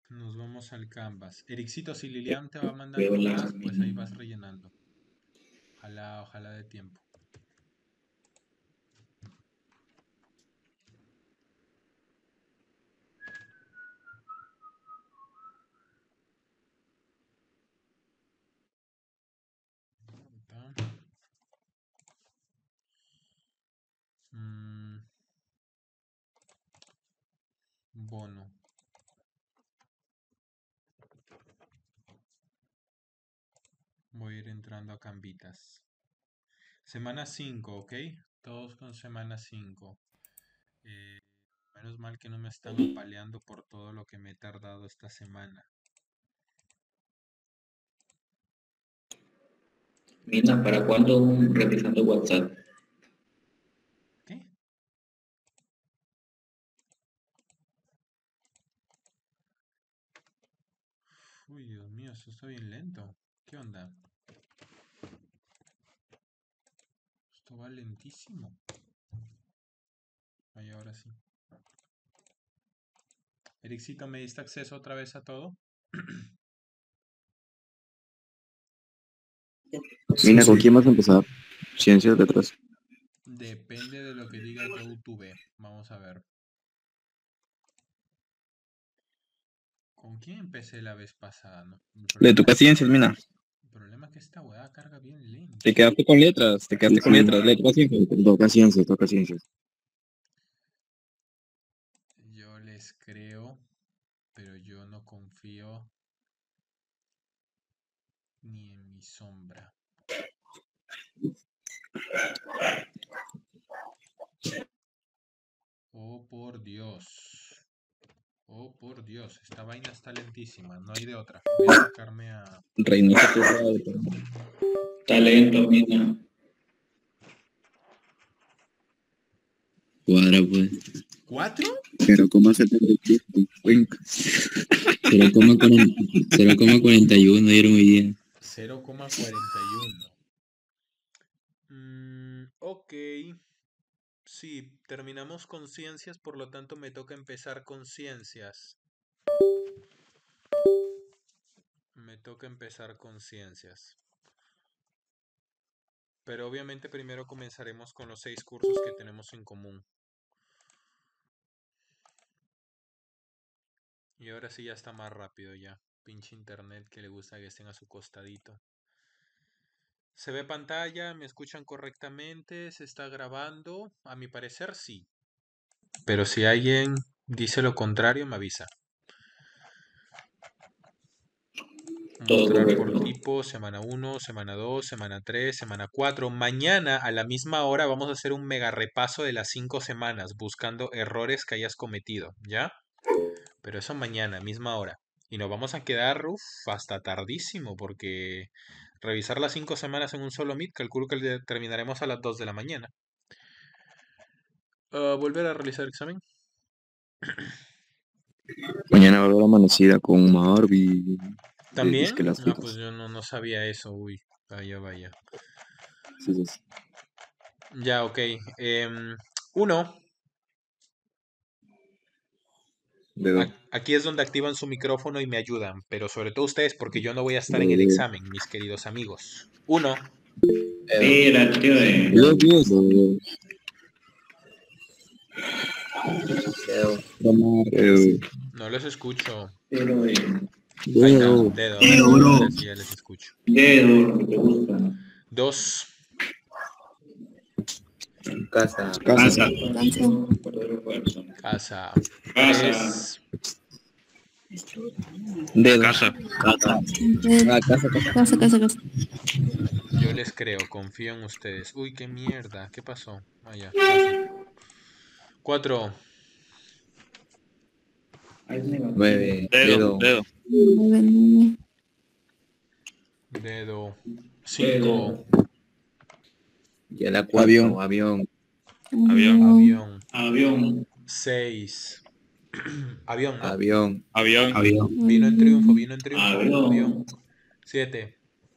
Nos vamos al Canvas. Ericito, si Lilian te va Veo mandando la más, pues ahí vas rellenando. Ojalá de tiempo. Mm, bono. Voy a ir entrando a Cambitas. Semana 5, ¿ok? Todos con semana 5. Menos mal que no me están apaleando por todo lo que me he tardado esta semana. Mina, ¿para cuándo un revisando WhatsApp? ¿Qué? Uy, Dios mío, esto está bien lento. ¿Qué onda? Esto va lentísimo. Ay, ahora sí. Ericito, ¿me diste acceso otra vez a todo? Mina, ¿con quién vas a empezar? Ciencias letras. Depende de lo que diga YouTube. Vamos a ver. ¿Con quién empecé la vez pasada? No, Le toca ciencias, Mina. el problema es que esta weá carga bien lento. Te quedaste con letras, Le toca ciencias. Toca ciencias. Yo les creo, pero yo no confío ni en mi sombra. Oh, por Dios. Oh, por Dios. Esta vaina está lentísima. No hay de otra. Voy a sacarme a... Reinicia tu radio. Talento, Mina. Cuadra, pues. ¿4? Pero ¿cómo se te tiempo? 0,41 dieron hoy día. 0,41. Ok. Sí, terminamos con ciencias, por lo tanto me toca empezar con ciencias. Me toca empezar con ciencias. Pero obviamente primero comenzaremos con los 6 cursos que tenemos en común. Y ahora sí ya está más rápido ya. Pinche internet que le gusta que estén a su costadito. ¿Se ve pantalla? ¿Me escuchan correctamente? ¿Se está grabando? A mi parecer sí. Pero si alguien dice lo contrario, me avisa. Todo Mostrar por correcto. tipo, semana 1, semana 2, semana 3, semana 4. Mañana a la misma hora vamos a hacer un mega repaso de las 5 semanas, buscando errores que hayas cometido, ¿ya? Pero eso mañana, misma hora. Y nos vamos a quedar hasta tardísimo, porque revisar las 5 semanas en un solo meet, calculo que terminaremos a las 2 de la mañana. ¿Volver a realizar examen? Mañana va a haber amanecida con Marvin. ¿También? Que las Ah, pues fijas. yo no sabía eso, uy. Vaya. Sí. Ya, ok. Uno. Dedo. Aquí es donde activan su micrófono y me ayudan, pero sobre todo ustedes porque yo no voy a estar en el examen, mis queridos amigos. 1, Mira, tío de... no los escucho. Dedo de... Ahí está, dedo. Ahora sí ya les escucho. Dedo, lo que te gusta. 2, Casa. casa. Casa. 3, Dedo. Casa. Casa. yo les creo, confío en ustedes. Uy, qué mierda, ¿qué pasó? Vaya, casi. 4, 9. Dedo. dedo. 5, Ya la 4. Avión. avión. Avión. 6, avión, ¿no? Avión. Vino en triunfo, Avión. 7,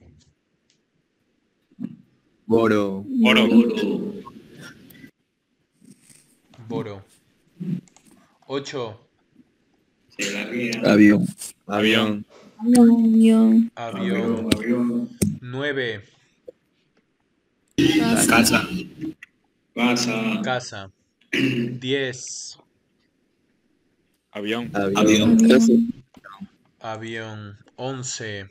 Boro. boro. 8, Se la ría. Avión. Avión. Avión. Avión. Avión. 9. Casa. Casa. Casa. 10. Avión. Avión. Avión. 11.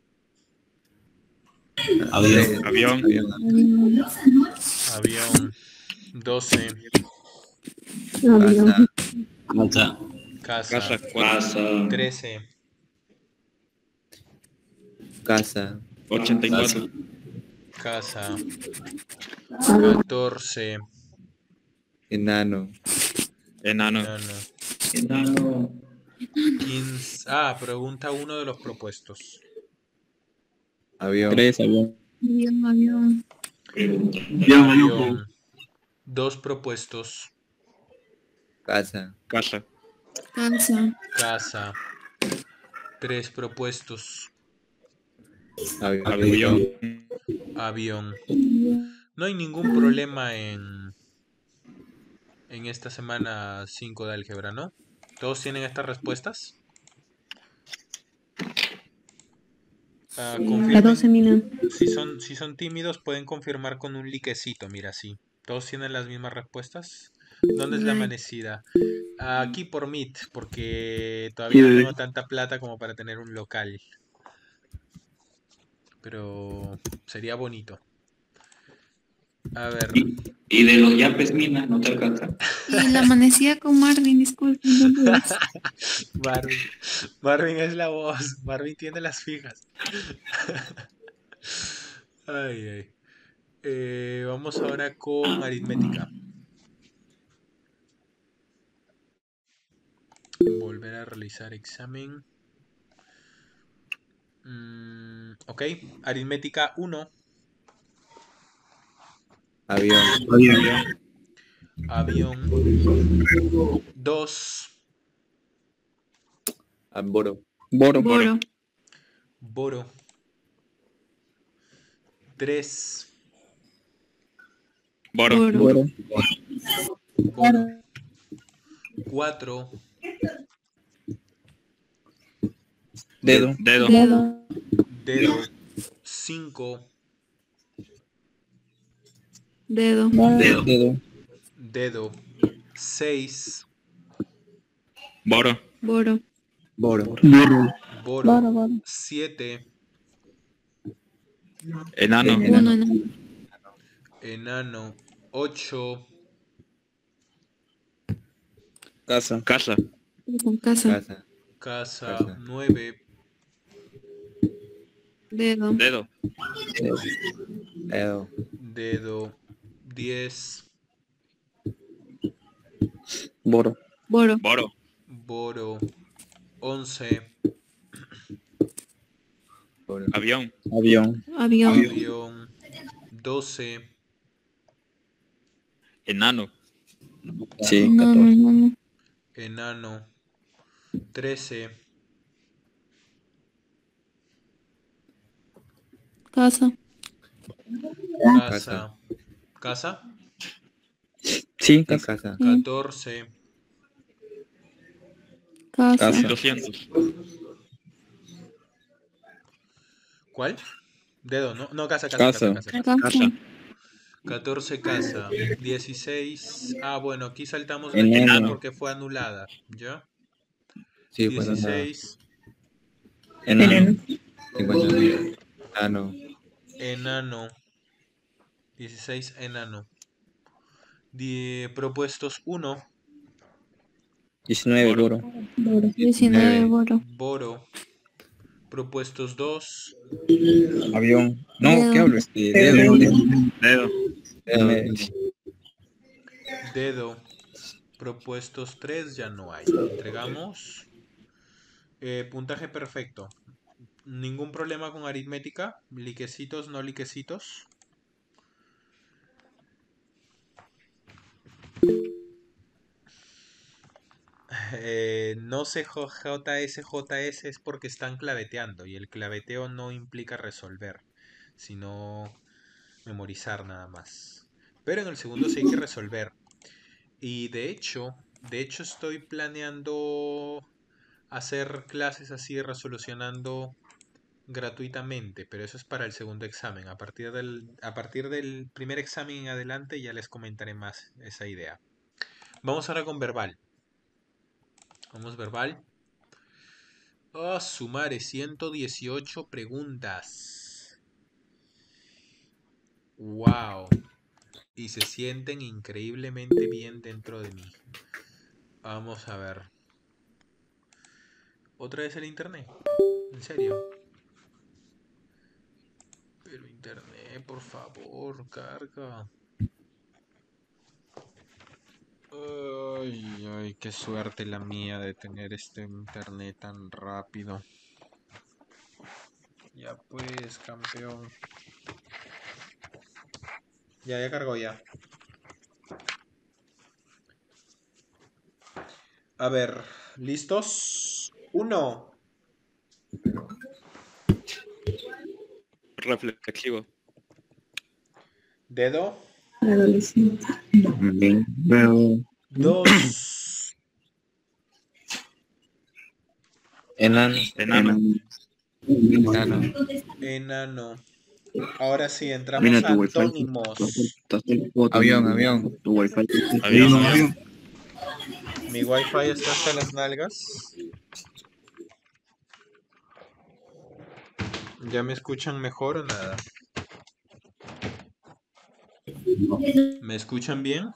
Avión. Avión. Avión. 12. Casa. Casa. Casa. 4. Casa. 13. Casa. 84. Casa. 14. Enano. Enano. Enano. Enano. 15. Pregunta uno de los propuestos. Avión. 3, avión. Avión. Pregunta. Avión. 2 propuestos. Casa. Casa. Casa. Casa. 3 propuestos. Avión. Avión. No hay ningún problema en esta semana 5 de álgebra, ¿no? ¿Todos tienen estas respuestas? Confirmen. Si son tímidos, pueden confirmar con un liquecito, mira, sí. ¿Todos tienen las mismas respuestas? ¿Dónde es la amanecida? Aquí por Meet, porque todavía no tengo tanta plata como para tener un local. Pero sería bonito. A ver. Y de los yapes, Mina, no te alcanza. Y la amanecía con Marvin, disculpen. Marvin es la voz. Marvin tiene las fijas. Ay. Vamos ahora con aritmética. Volver a realizar examen. Ok, aritmética 1. Avión. Avión. 2. Boro. Boro. 3. Boro. Boro. 4. Dedo. Dedo. 5. Dedo. Dedo. 6. Boro. Boro. 7. Enano. Enano. 8. Casa. Casa. Casa. 9. Dedo. Dedo. 10. Boro. Boro. 11. Avión. Avión. 12. Enano. Sí, 14. Enano. 13. Casa. Casa. Sí, casa. 14. Casa. 1200. ¿Cuál? Dedo, ¿no? No, casa. Casa. 14 casa. 16. Bueno, aquí saltamos la Enano. llave porque fue anulada. ¿Ya? Sí, 16. Enano. 59. Enano. 16 enano. Propuestos 1. 19, Boro. 19. Boro. Propuestos 2. Avión. No, Dedo. ¿qué hablo? Dedo. Dedo. Propuestos 3 ya no hay. Entregamos. Puntaje perfecto. Ningún problema con aritmética. Liquecitos, no liquecitos. No sé JS es porque están claveteando y el claveteo no implica resolver, sino memorizar nada más. Pero en el segundo sí hay que resolver. Y de hecho estoy planeando hacer clases así resolucionando gratuitamente, pero eso es para el segundo examen. A partir del primer examen en adelante ya les comentaré más esa idea. Vamos ahora con verbal. Vamos verbal. Oh, sumare 118 preguntas. Wow. Y se sienten increíblemente bien dentro de mí. Vamos a ver. ¿Otra vez el internet? ¿En serio? Pero internet, por favor, carga. Ay, ay, qué suerte la mía de tener este internet tan rápido. Ya pues, campeón. Ya cargó ya. A ver, ¿listos? 1. Reflexivo. Dedo. Adolescente. Bien, veo 2. enano. Enano. Enano. Enano. Ahora sí, entramos Mira a tu wifi. antónimos. Avión. Tu wifi. Avión. Mi wifi está hasta las nalgas. ¿Ya me escuchan mejor o nada? ¿Me escuchan bien?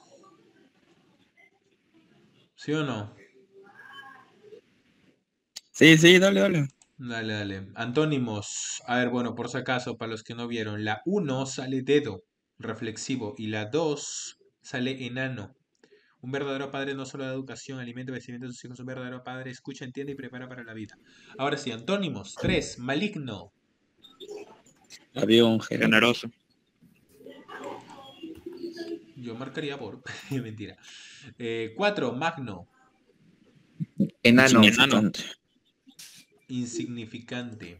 ¿Sí o no? Sí, dale. Dale, dale. Antónimos. A ver, bueno, por si acaso, para los que no vieron, la 1 sale dedo, reflexivo, y la 2 sale enano. Un verdadero padre no solo da educación, alimento, vestimenta a sus hijos, un verdadero padre escucha, entiende y prepara para la vida. Ahora sí, antónimos. 3, maligno. Avión, Generoso. Yo marcaría por... Mentira. 4, magno. Enano. Enano. Insignificante.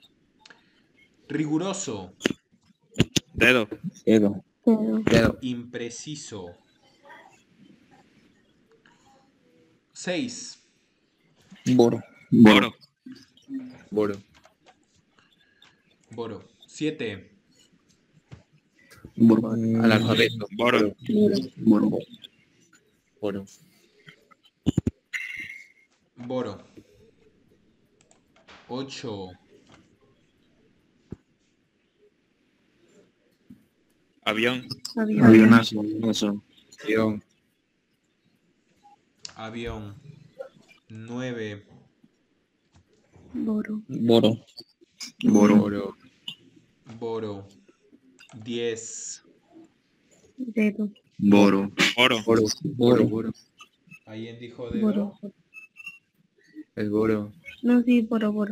Riguroso. Dedo. Dedo. Impreciso. 6. Boro. Boro. Boro. 7. Analfabeto. Boro. Boro. 8. Avión. Avionazo. Avión. 9. Boro. Boro. 10. Dedo. Boro. Boro. ¿Alguien dijo dedo? Boro. El boro. No, sí, boro.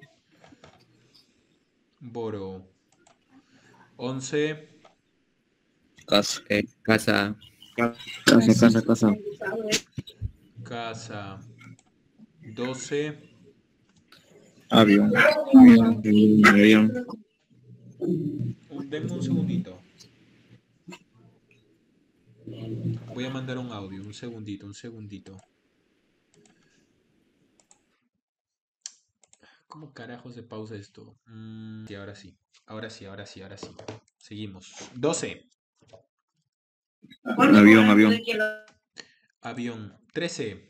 Boro. 11. Casa. Casa. Casa. 12. Avión. Denme un segundito. Voy a mandar un audio. Un segundito. ¿Cómo carajos se pausa esto? Sí, ahora sí. Ahora sí. Seguimos. 12. Avión. 13.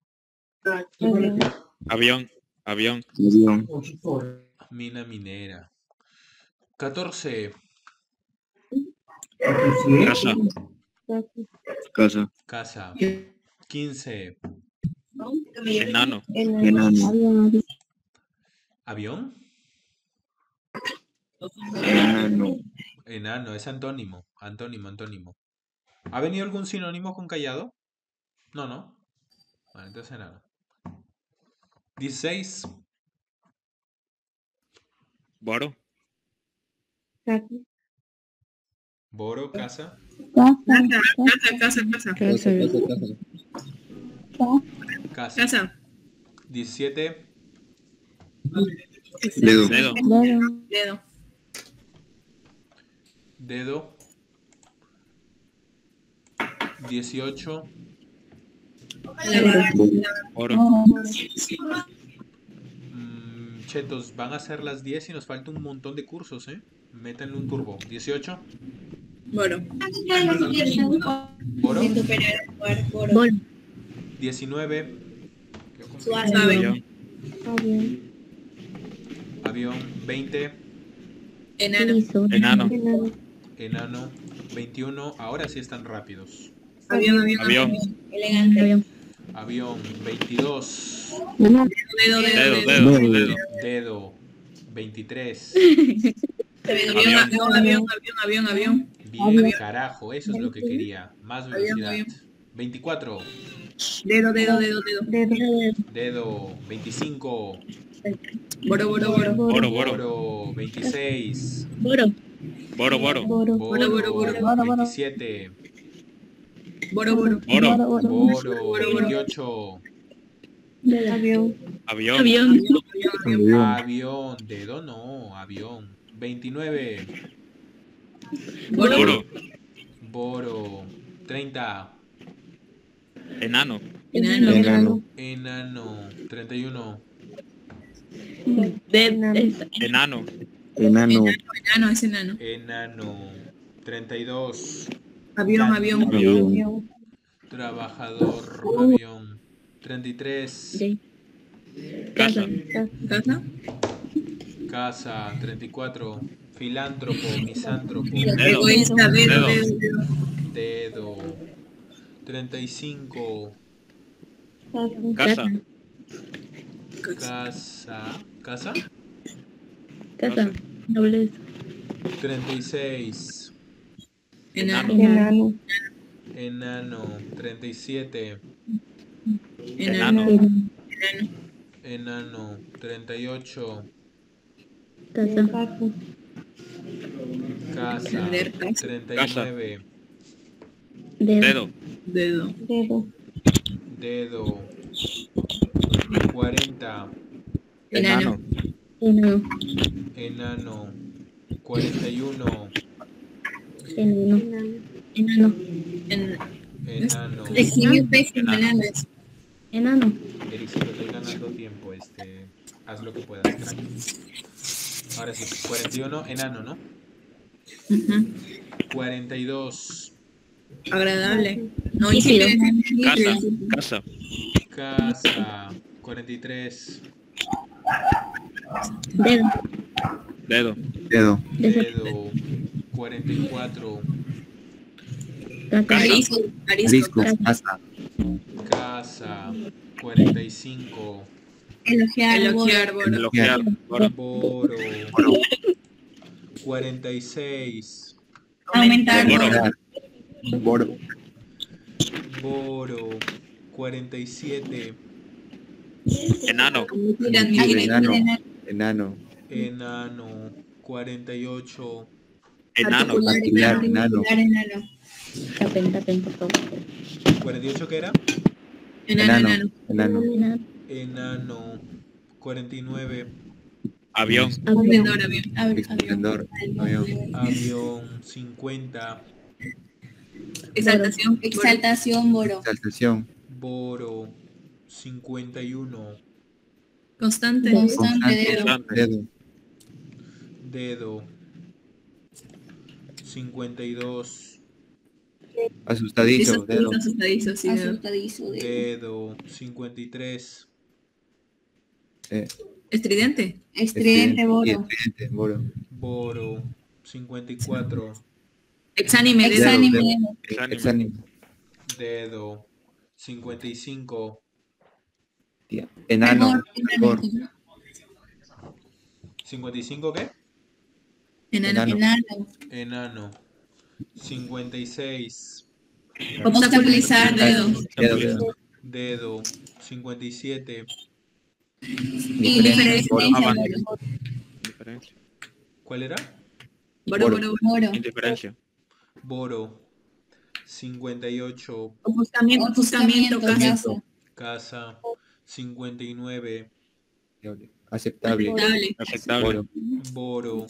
Avión. Mina minera. 14. Casa. Casa. 15. Enano. ¿Avión? Enano, es antónimo. Antónimo. ¿Ha venido algún sinónimo con callado? No. Vale, entonces enano. 16. Boro. Boro, casa. Casa. 17. Dedo. Dedo. 18. Boro. Chetos, van a ser las 10 y nos falta un montón de cursos, ¿eh? Métanle un turbo. 18. Boro. Boro. Boro. 19. Suave. Avión. Avión. Avión. 20. Enano. Liso. Enano. Enano. 21. Ahora sí están rápidos. Avión. Avión. Elegante. Avión. Avión. 22. Dedo. Dedo. Dedo. 23. Avión. Bien, carajo. Eso es lo que quería. Más velocidad. Avión. 24. Dedo. Dedo. Dedo. 25. Boro. Boro. 26. Boro. Boro. Boro. Boro. 27. Boro. Boro. 28. Avión. Avión. Avión. Avión. Dedo no. Avión. 29. Boro. Boro. 30. Enano. Enano. Enano. 31. Enano. Enano. Enano es enano. Enano. 32. Avión. Avión. Trabajador. Avión. 33. Casa. Casa. Casa. 34. Filántropo. Misántropo. Dedo. Egoísta. Dedo. Dedo. 35. Casa. Casa. Casa. Nobleza. 36. Enano. Enano. Enano. 37. Enano. Enano. 38. Casa. Casa. Entender casa. 39. Dedo. Dedo. Dedo. 40. Enano. Enano. Enano. 41. Enano. Enano. Enano. Enano. Enano. Ericito, estoy ganando tiempo. Haz lo que puedas, crack. Ahora sí, 41. Enano, ¿no? 42. Agradable. No, Líquido. Casa. Casa. 43. Dedo. Dedo. Dedo. Dedo. 44. Casa. Arisco. Casa. Casa. 45. Elogiar. Elogiar. Boro. Boro. 46. Aumentar. Boro. Boro. 47. Enano. Enano. Enano. 48. Enano. Articular. Enano. Tapen, por favor. 48, ¿qué era? Enano. Enano. Enano. 49. Avión. Esplendor. Avión. Avión. 50. Exaltación. Boro. Exaltación. Boro. 51. Constante. Dedo. Dedo. 52. Asustadizo. Dedo. Asustadizo, sí. Dedo. Dedo. 53. Estridente. Estridente. Boro. Boro. 54. Exánime. Dedo. Exánime. Exánime. Dedo. 55. Enano. Fervor. 55, ¿qué? Enano. Enano. 56. Obstaculizar. Dedo. Dedo. Dedo. 57. Indiferencia. Boro. Indiferencia. ¿Cuál era? Boro. Indiferencia. Boro. 58. Ofuscamiento. Casa. Casa. 59. Aceptable. Aceptable. Boro.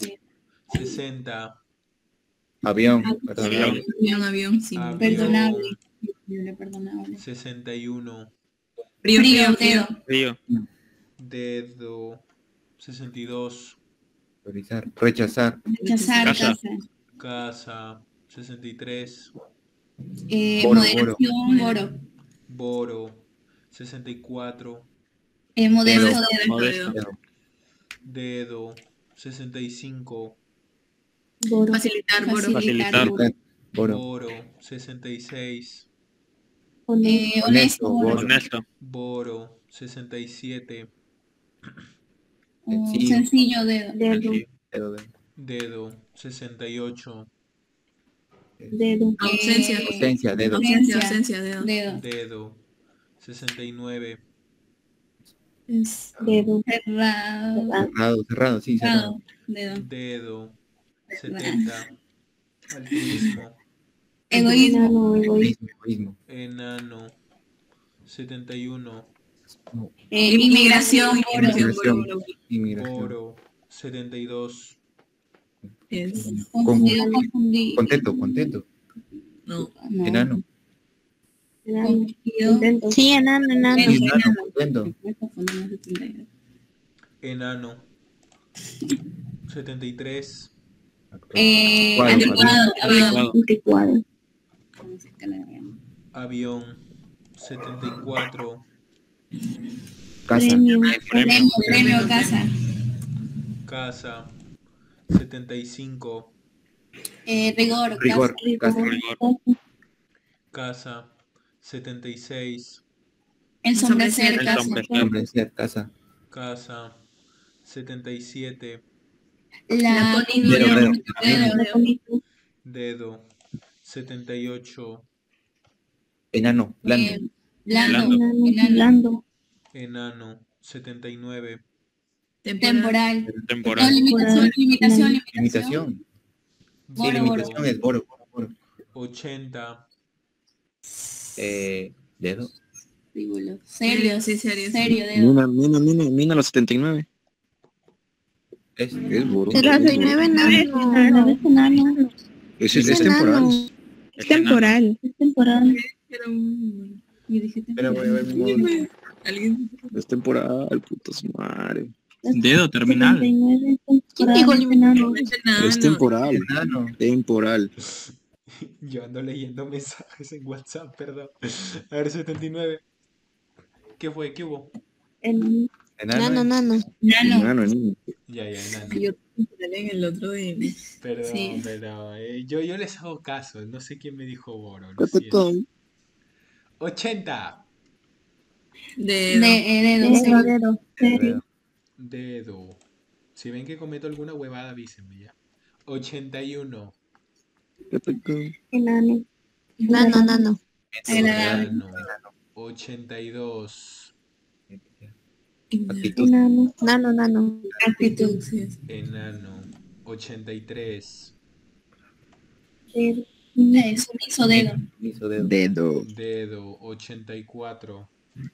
60. Avión. Avión. Avión. Sí. Avión. Libre, perdonable. 61. Frío, frío. Frío. Dedo. 62. Priorizar. Rechazar. Rechazar, Casa. casa. Casa. 63. Boro, Moderación, boro. Boro. 64. Modesto, Dedo. Modesto. Dedo. Dedo. 65. Boro. Facilitar, boro. Facilitar. Boro. Boro. 66. Honesto, boro. Honesto. Boro. 67. Sencillo, dedo. Dedo. Sencillo. Dedo. Dedo. 68. Dedo. Ausencia. Ausencia. Dedo. Ausencia, dedo. Dedo. Dedo. 69. Dedo. Cerrado. Cerrado. Cerrado. Sí, cerrado. Dedo. Dedo. 70. Altruismo. Egoísmo. Enano, egoísmo. Egoísmo. Enano. 71. Inmigración, boro. Inmigración. Inmigración. Boro. 72. Confundido, confundido. Contento. Contento. No. Enano. Enano. Confundido. Intento. Sí, enano, enano. Sí, enano. Contento. Enano. 73. Adecuado. Adecuado. Anticuado. Avión. 74. Casa. Premio. Premio, casa. Casa. 75. Rigor, Rigor. Casa. Rigor. Casa. 76. Ensombrecer, El casa. sombrecer. Sombrecer. Casa. Casa. 77. La Dedo. Dedo. 78. Enano. Blando. Blando. Blando. Enano. 79. Temporal. Temporal. Limitación. Limitación. Sí, Boro, limitación es boro. 80. Dedo. Serio, sí, serio, dedo. Mina los 79. Es boro. 69 enano. Es enano. Es temporal. Es Temporal. Es temporal. Yo dije Pero voy a ver mi módulo. Es temporal, putas madre. Dedo terminal. 79 ¿Quién dijo enano. Es temporal. Enano. Temporal. Yo ando leyendo mensajes en WhatsApp, perdón. A ver, 79. ¿Qué fue? ¿Qué hubo? Enano. Nano. Enano, niño. Ya, enano. Yo en el otro de... Perdón, Sí. perdón. Yo les hago caso. No sé quién me dijo Boro. Lo Cate siento. con. 80. Dedo. Dedo. Dedo. Si ven que cometo alguna huevada, avísenme ya. 81. Cate con. Enano. Nano. Enano. 82. Actitud. Enano. Nano. Actitud. Enano. 83. Sumiso, dedo. Hizo dedo. Dedo. Dedo. 84.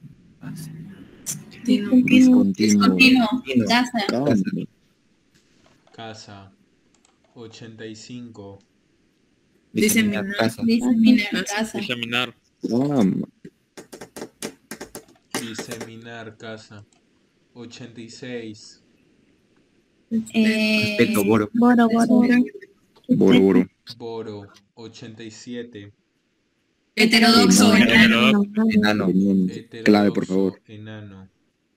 Discontinuo. Discontinuo. Casa. Cambio. Casa. 85. Diseminar. Casa. Diseminar. Casa. Examinar. Cama. Diseminar. Casa. 86. Respeto. Boro. Boro. Boro. Boro. 87. Heterodoxo. Enano. Enano. Clave, por favor. Enano.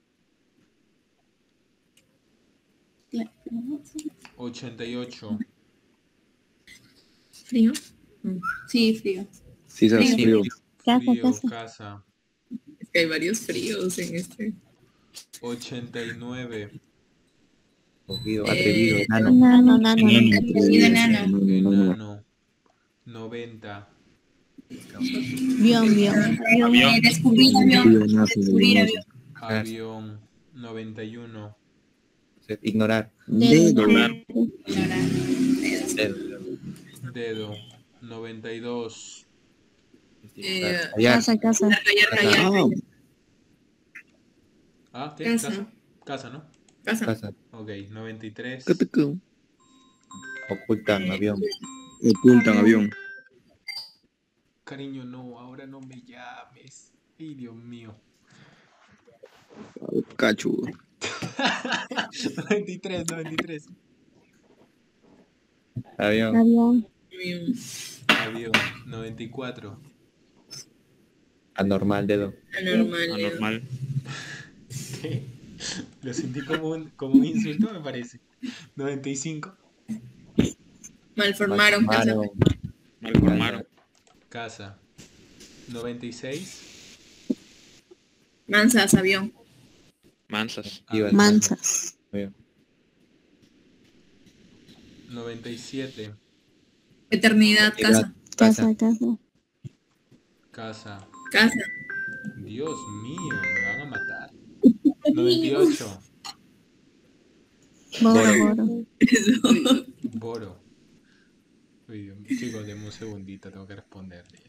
88. ¿Frío? Sí, frío. Sí, sabes, frío. Frío. Casa. Es que hay varios fríos en este. 89. Cogido. Atrevido. Enano. Enano. Atrevido, enano. Enano. 90. Bion. Descubrir avión. Descubrir avión. Avión. 91. Ignorar. Dedo. Dedo. Dedo. 92. Callar. Casa. Ah, Ah, ¿qué? Casa. Casa. Casa, ¿no? Casa. Ok, 93. cate con. Ocultan. Avión. Ocultan avión. Cariño, no, ahora no me llames. Ay, Dios mío. Cachudo. 93, 93. Avión. Avión. Avión, 94. Anormal, dedo. Anormal. Anormal. ¿Qué? Lo sentí como un insulto, me parece. 95. Malformaron casa. Malformaron. Casa. 96. Mansas, avión. Mansas. Avión. Mansas. Avión. 97. Eternidad, casa. Casa, casa. Casa. Casa. Dios mío, me van a matar. 98. Boro, boro. Boro. Uy, Dios mío. Chicos, denme un segundito, tengo que responderles.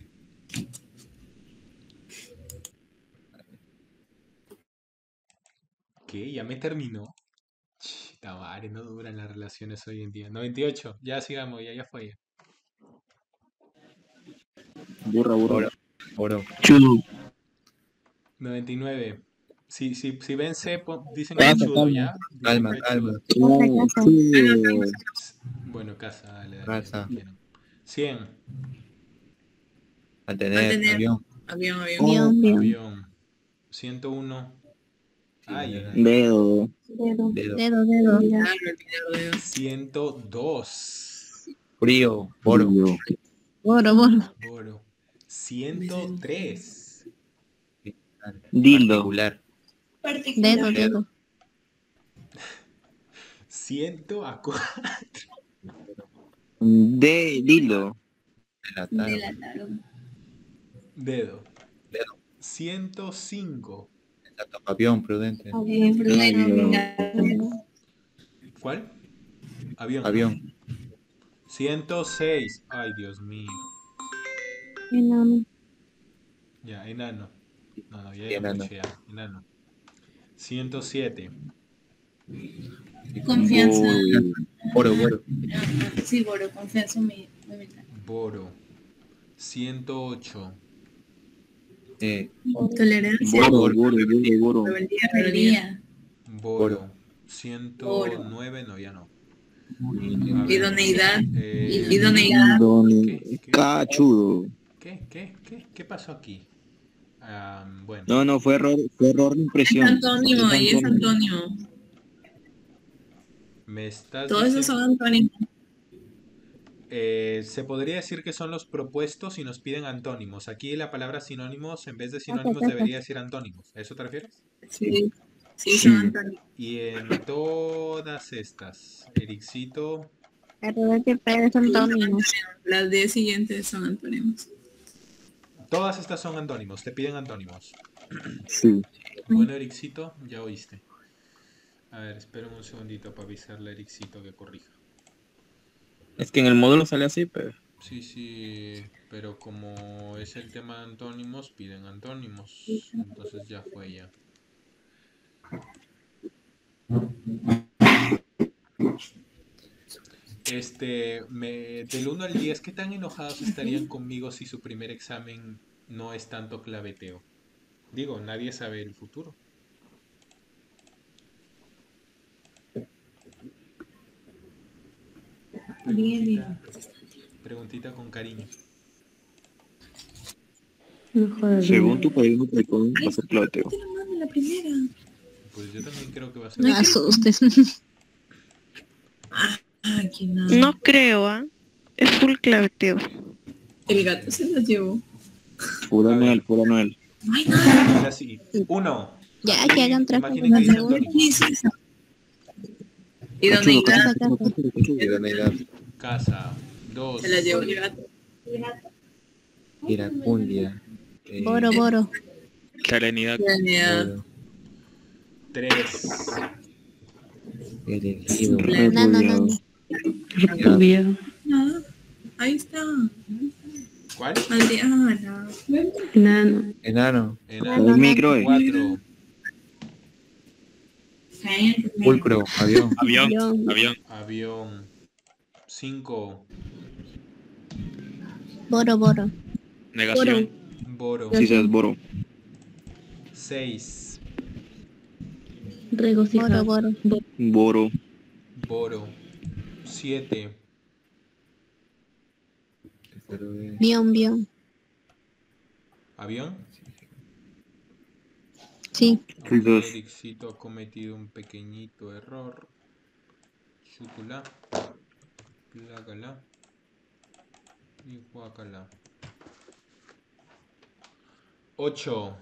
¿Qué? ¿Ya me terminó? Chita madre, no duran las relaciones hoy en día. 98, ya sigamos, ya fue. Burra. Oro. Chudo. 99. Si ven C, dicen que Calma, chudo, calma. ¿ya? Calma, Dicen que calma. chudo. Chudo. Bueno, casa, dale. Casa. 100. Mantener. Avión. Avión. Avión, avión. Avión. 101. Ay, Dedo. Dedo. Dedo. Dedo. Claro, el dedo. 102. Frío. Boro. Frío. Boro, boro. Boro. 103. Dildo. Particular. Dedo, dedo. 104. Dildo. Delataron. Dedo. Dedo. 105. Avión. Prudente. ¿Cuál? Avión. Avión. 106. Ay, Dios mío. Enano. Ya, enano. No, ya Enano. escuché, ya. Enano. 107. Confianza. Boro. Sí, Boro, confianza. Boro. 108. Tolerancia. Boro. Rebeldía. Boro. 109. No, ya no. A ver. Idoneidad. Eh, Idoneidad. ¿Qué? Cachudo. ¿Qué pasó aquí? Bueno. No, fue error de impresión. Es antónimo, ahí es antónimo. Me estás Todos esos diciendo- son antónimos. Se podría decir que son los propuestos y nos piden antónimos. Aquí la palabra sinónimos, en vez de sinónimos, debería decir antónimos. ¿A eso te refieres? Sí, son antónimos. Y en todas estas, Ericito, Error de Pedro son antónimos. Las 10 siguientes son antónimos. todas estas son antónimos, te piden antónimos. Sí. Bueno, Ericito, ya oíste. A ver, espera un segundito para avisarle a Ericito que corrija. Es que en el módulo sale así, pero... Sí, pero como es el tema de antónimos, piden antónimos. Entonces ya fue ya. Del 1 al 10, ¿qué tan enojados estarían conmigo si su primer examen no es tanto claveteo? Digo, nadie sabe el futuro. Preguntita con cariño. Según tu país, va a ser claveteo. La primera. Pues yo también creo que va a ser. No me asustes. Aquí no. No creo, ¿ah? Es full claveteo. El gato se lo llevó. Pura Noel. Ay, no. Ahora sí. 1. Ya, que hagan tres Imaginen que dice preguntas. antónimo. ¿Qué es eso? Idoneidad. Idoneidad. Casa. 2. Se la llevó el gato. Iracundia. Boro, boro. Serenidad. Idoneidad. 3. Elegido. No. Repudiado. Nada. Ahí está. ¿Cuál? Adriana. Enano. Enano. El micro, 4. Pulcro. Avión. Avión. Avión. 5. Boro, boro. Negación. Boro. Quizás Boro. 6. Regocijado. Boro. Boro. Boro. 7. Bion. ¿Avión? Sí. Quizás. Ericito ha cometido un pequeñito error. Chúcula. Plácala. Y guácala. 8.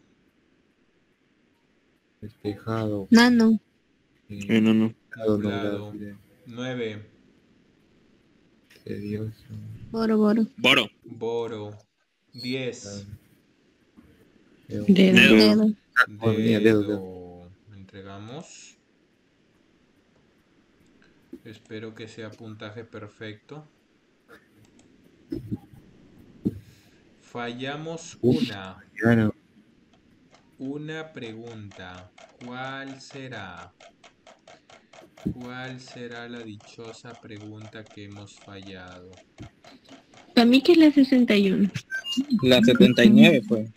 Despejado. Nano. Enano. Nublado. 9. Tedioso. Boro. Boro. Boro. 10. Dedo. Dedo. Mira, Dedo. Entregamos. Espero que sea puntaje perfecto. Fallamos una. Claro. Una pregunta. ¿Cuál será? ¿Cuál será la dichosa pregunta que hemos fallado? Para mí que es la 61. La 79 fue.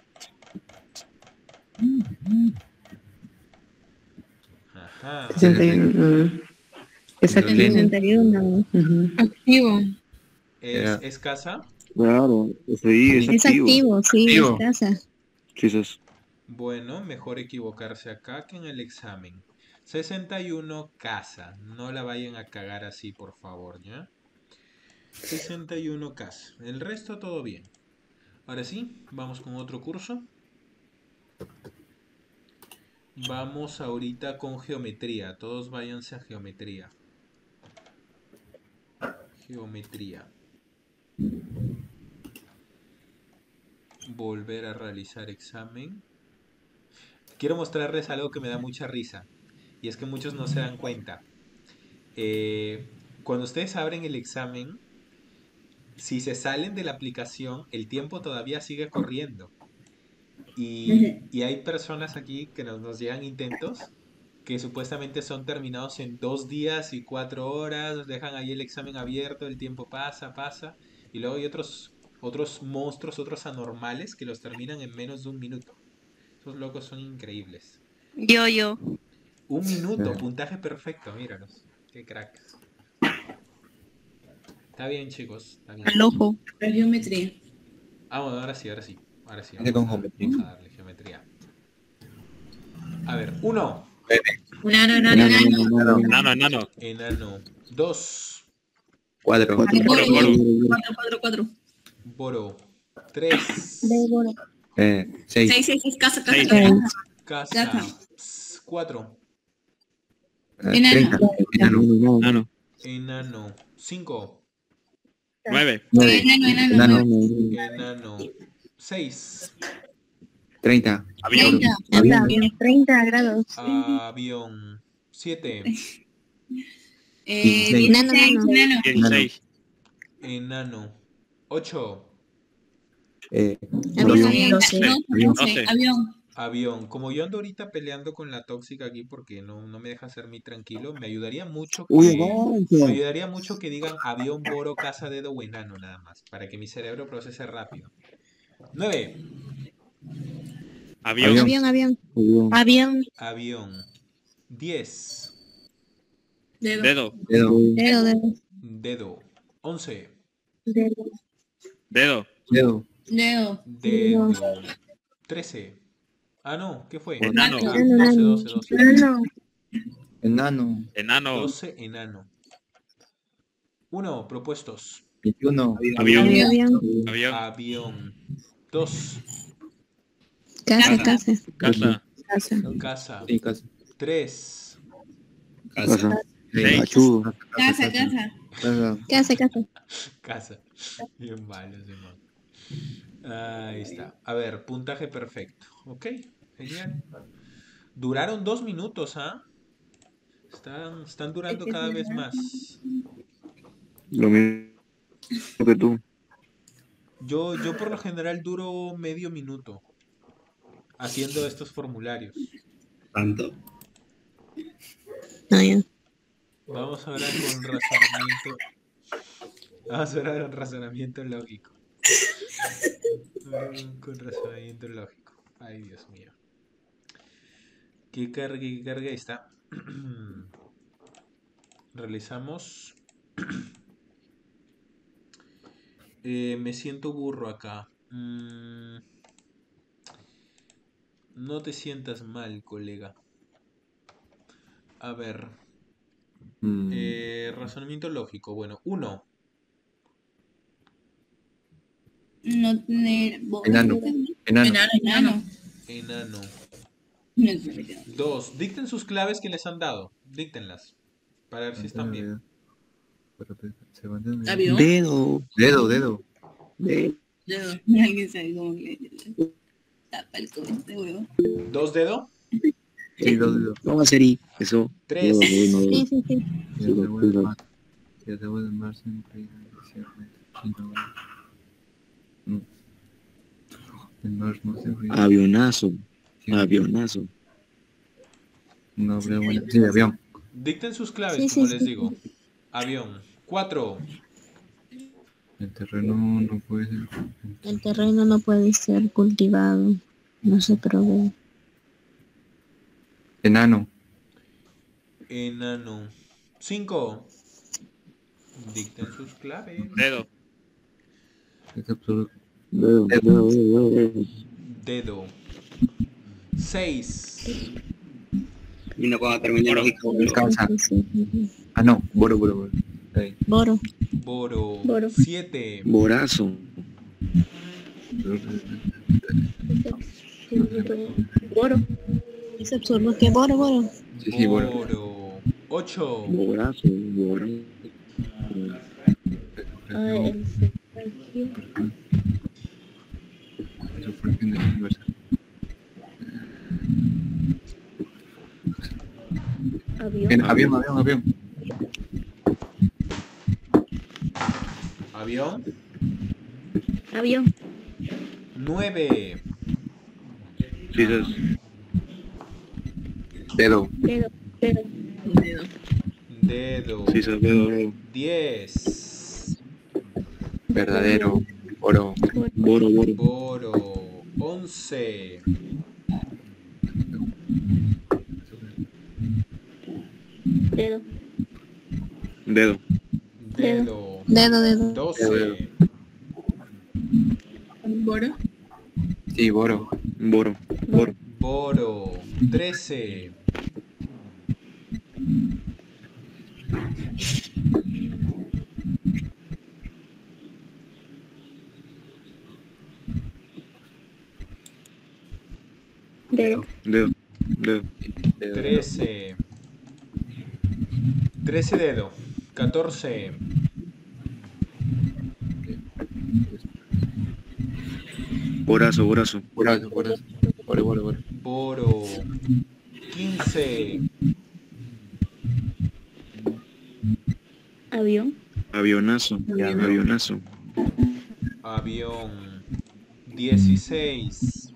Ajá. 61. Exacto. Lento. 61. Activo. ¿Es casa? Claro. Sí, es Es activo. activo, sí, Activo. es casa. Quizás. Bueno, mejor equivocarse acá que en el examen. 61 casa. No la vayan a cagar así, por favor, ¿ya? 61 casa. El resto todo bien. Ahora sí, vamos con otro curso. Vamos ahorita con geometría. Todos váyanse a geometría. Geometría. Volver a realizar examen. Quiero mostrarles algo que me da mucha risa. Y es que muchos no se dan cuenta. Cuando ustedes abren el examen, si se salen de la aplicación, el tiempo todavía sigue corriendo. Y hay personas aquí que nos llegan intentos que supuestamente son terminados en 2 días y 4 horas, dejan ahí el examen abierto, el tiempo pasa, y luego hay otros monstruos, otros anormales que los terminan en menos de 1 minuto. Esos locos son increíbles. Yo. 1 minuto, puntaje perfecto, míralos. Qué cracks. Está bien, chicos, está bien. Al ojo. La geometría. Bueno, ahora sí. Ese Vamos con a geometría. darle geometría. A ver, 1. Enano. Enano. 2. 4. Boro. Boro. 4. Boro. 3. Boro. 6. 6. Casa. Casa. 4. 30. Enano. Enano. 5. 9. Enano. Enano. 6. 30. Avión. 30 grados. Avión. 7. Nano. 16. Enano. 8. Avión. 12. Avión. Avión. Como yo ando ahorita peleando con la tóxica aquí porque no me deja ser mi tranquilo, me ayudaría mucho Uy, me avanza. ayudaría mucho que digan avión, boro, casa, dedo o enano nada más, para que mi cerebro procese rápido. 9. Avión. Avión. Avión. 10. Dedo. Dedo. Dedo. 11. Dedo. Dedo. Dedo. 13. No, ¿qué fue? Enano. 12. Enano. Enano. 12, enano. 1, propuestos. 21. Avión. Avión. Avión. 2, Casa. Casa. casa. Sí, casa. 3, Casa. 6. Machudo. Casa. casa. Bien malo ese man. Ahí está. A ver, puntaje perfecto. Ok, genial. Duraron 2 minutos, ¿ah? Están durando cada vez más. Lo mismo que tú. Yo por lo general duro medio minuto haciendo estos formularios. Tanto. No, ya. Vamos ahora con razonamiento lógico. Con razonamiento lógico. Ay, Dios mío. ¿Qué carga? Ahí está. Realizamos. Me siento burro acá. No te sientas mal, colega. A ver. Razonamiento lógico. Bueno, 1. No tener voz. Enano. Enano. Enano. No es verdad. 2. Dicten sus claves que les han dado. Díctenlas. Para ver si están bien. Avión. Dedo. Dedo. Dedo. Alguien sabe cómo que tapa el codo este huevo. 2 dedo. Sí, 2 dedos. Vamos a hacer y eso. 3. Sí, sí, sí. Avionazo. Avionazo. No, pero bueno. Sí, avión. Dicten sus claves, Sí, como sí, les sí. digo. Avión. 4. El terreno no puede ser. El terreno no puede ser cultivado. No se provee. Enano. Enano. 5. Dicten sus claves. Dedo. Es absoluto. Dedo. Dedo. 6. Y no cuando termine lógico. Descansa. Sí, sí, sí. Ah, no. Boro. Ahí. Boro. Boro. Boro. 7. Borazo. Boro. Es absurdo que boro. Sí, boro. Boro. 8. Borazo. Borazo. Avión. Avión. Avión. Avión. 9. Quizás. Dedo. Dedo. Dedo. Quizás dedo. 10. Verdadero. Oro. Boro. Boro. 11. Dedo. Dedo. Dedo. Dedo. 12. Boro. Sí, boro. Boro. Boro. 13. Dedo. 13. 13 dedo. 14. Borazo. Boro. Boro. 15. Avión. Avionazo. Avión. 16.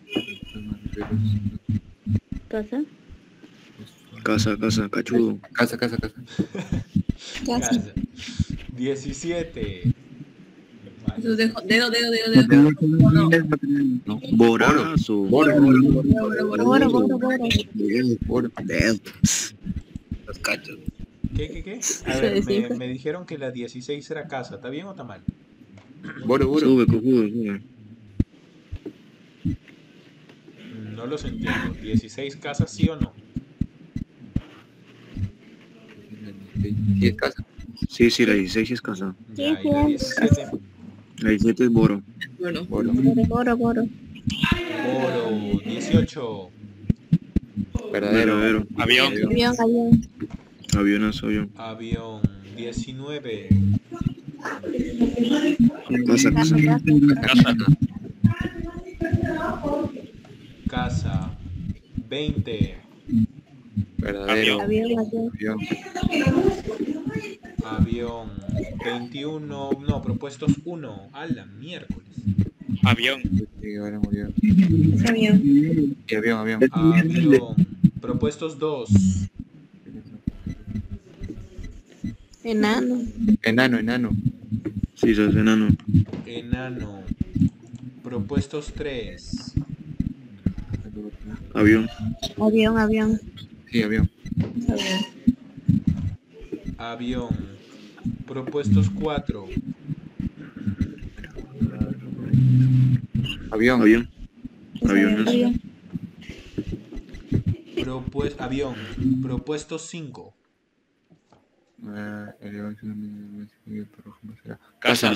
Casa. Cachudo. Casa. Casa. 17. Dedo. No. Borazo. Boro. Dedo. Los cachos. ¿Qué? A ver, me dijeron que la 16 era casa. ¿Está bien o está mal? Boro. Sube, cojudo. No los entiendo. ¿16 casas sí o no? Sí, es casa. Sí, la 16 es casa. Ya, y la 17. La 17 es Boro. Boro. Boro. Boro. 18. Verdadero. Avión. Avionazo. Avión. 19. Casa. 20. Verdadero. Avión. 21. No, propuestos 1. A la miércoles. Avión. Sí, ahora murió. Avión. Y avión. Avión. Propuestos 2. Enano. Enano. Sí, es enano. Enano. Propuestos 3. Avión. Avión. Sí, avión. Avión. Propuestos 4. Avión. Avión. Avión. Avión. Propuestos 5. Casa.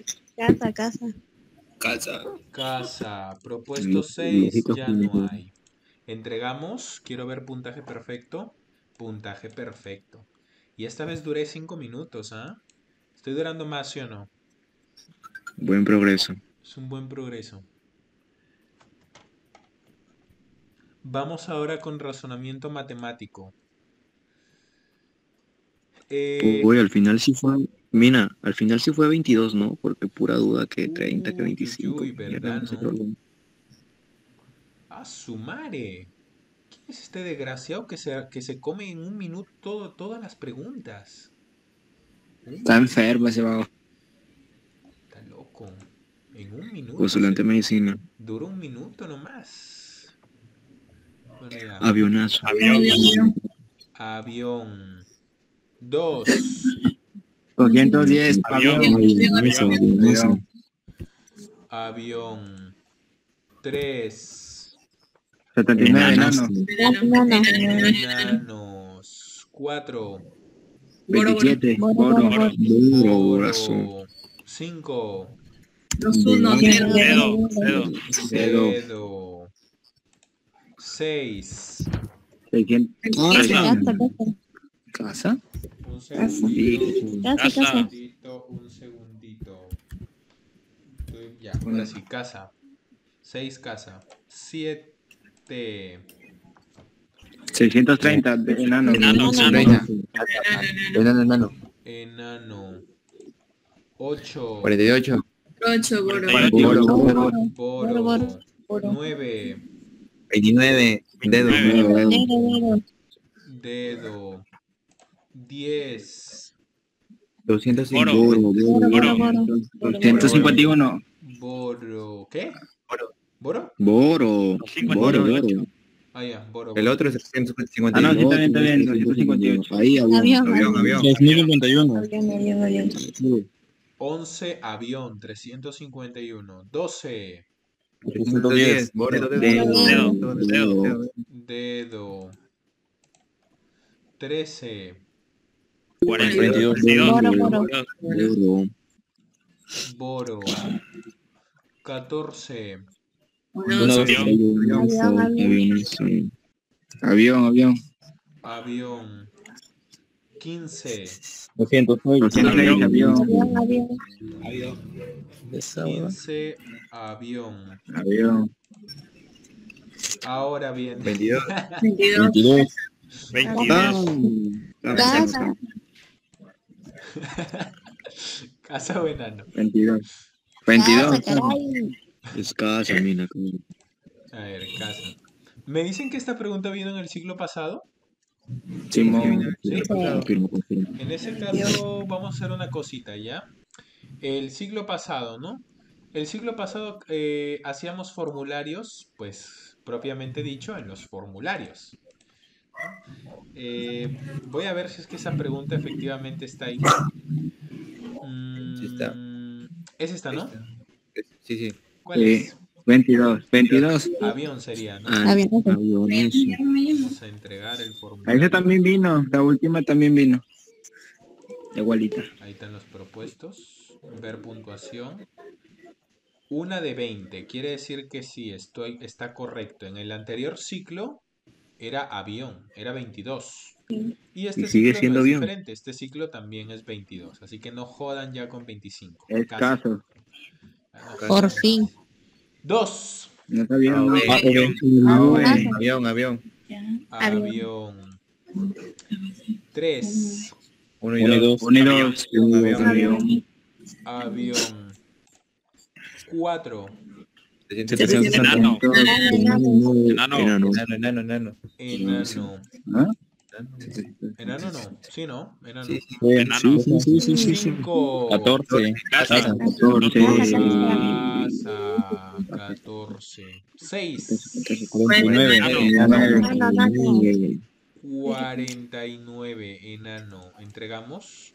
Casa. Propuestos 6. Ya no hay. Entregamos. Quiero ver puntaje perfecto. Puntaje perfecto. Y esta vez duré 5 minutos, ¿ah? ¿Estoy durando más, sí o no? Buen progreso. Es un buen progreso. Vamos ahora con razonamiento matemático. Uy, al final sí fue... Mira, al final sí fue 22, ¿no? Porque pura duda que 30, que 25. Uy, ¿verdad, Ese no? problema. ¡A su madre! ¿Quién es este desgraciado que se come en un minuto todas las preguntas? Está enfermo ese vago. Está loco. En un minuto. Postulante de medicina. Duró un minuto nomás. Bueno, ya. Avionazo. Avión. 2. 210. Avionazo. Avión. 3. 79 enano. Enanos. 4. 27. Boro. 5. Dedo. 6. 600. ¿Casa? Un segundito. Casa. Un segundito. Ya, ahora sí, casa. 6 casa. 7. 630 de enano. Enano. Enano. 8. 48. Boro. 9. 29. Dedo. Dedo. 10. 205. Oro. 151. Boro. ¿Qué? ¿Boro? Boro. 58. Ah, ya, boro. El otro es 152. Ah, no, sí, está bien. 258. Ahí, avión. Avión. 2051. 11. Avión. 351. 12. 310. Dedo. 13. 42. Boro. 14. Avión. Avión. 15. 206. Avión. 15. Avión. Ahora bien. 22. 22. Casa o enano. 22. Es casa, mina. A ver, casa. ¿Me dicen que esta pregunta vino en el siglo pasado? Simón. ¿Sí? Confirmo. En ese caso vamos a hacer una cosita, ¿ya? El siglo pasado, ¿no? El siglo pasado hacíamos formularios, pues propiamente dicho, en los formularios. Voy a ver si es que esa pregunta efectivamente está ahí. Sí está. Es esta, ¿no? Sí. ¿Cuál es? 22. Avión sería, ¿no? Avionazo. Vamos a entregar el A formulario. esa también vino. La última también vino. Igualita. Ahí están los propuestos. Ver puntuación. 1 de 20. Quiere decir que sí, está correcto. En el anterior ciclo era avión, era 22. Y este Y sigue ciclo siendo no es avión. diferente. Este ciclo también es 22. Así que no jodan ya con 25. Casi. Escaso. Ah, no, Por casi. fin. 2. No está bien. Avión. Avión. 3. 1 y 2. 1 y 2. Avión. 4. Enano. Enano. Enano. ¿Ah? Enano no. Sí, ¿no? Enano. Enano. Sí. 5. 14. Casa. 14. Casa. 14. 6. 49. Enano. 49, enano. ¿Entregamos?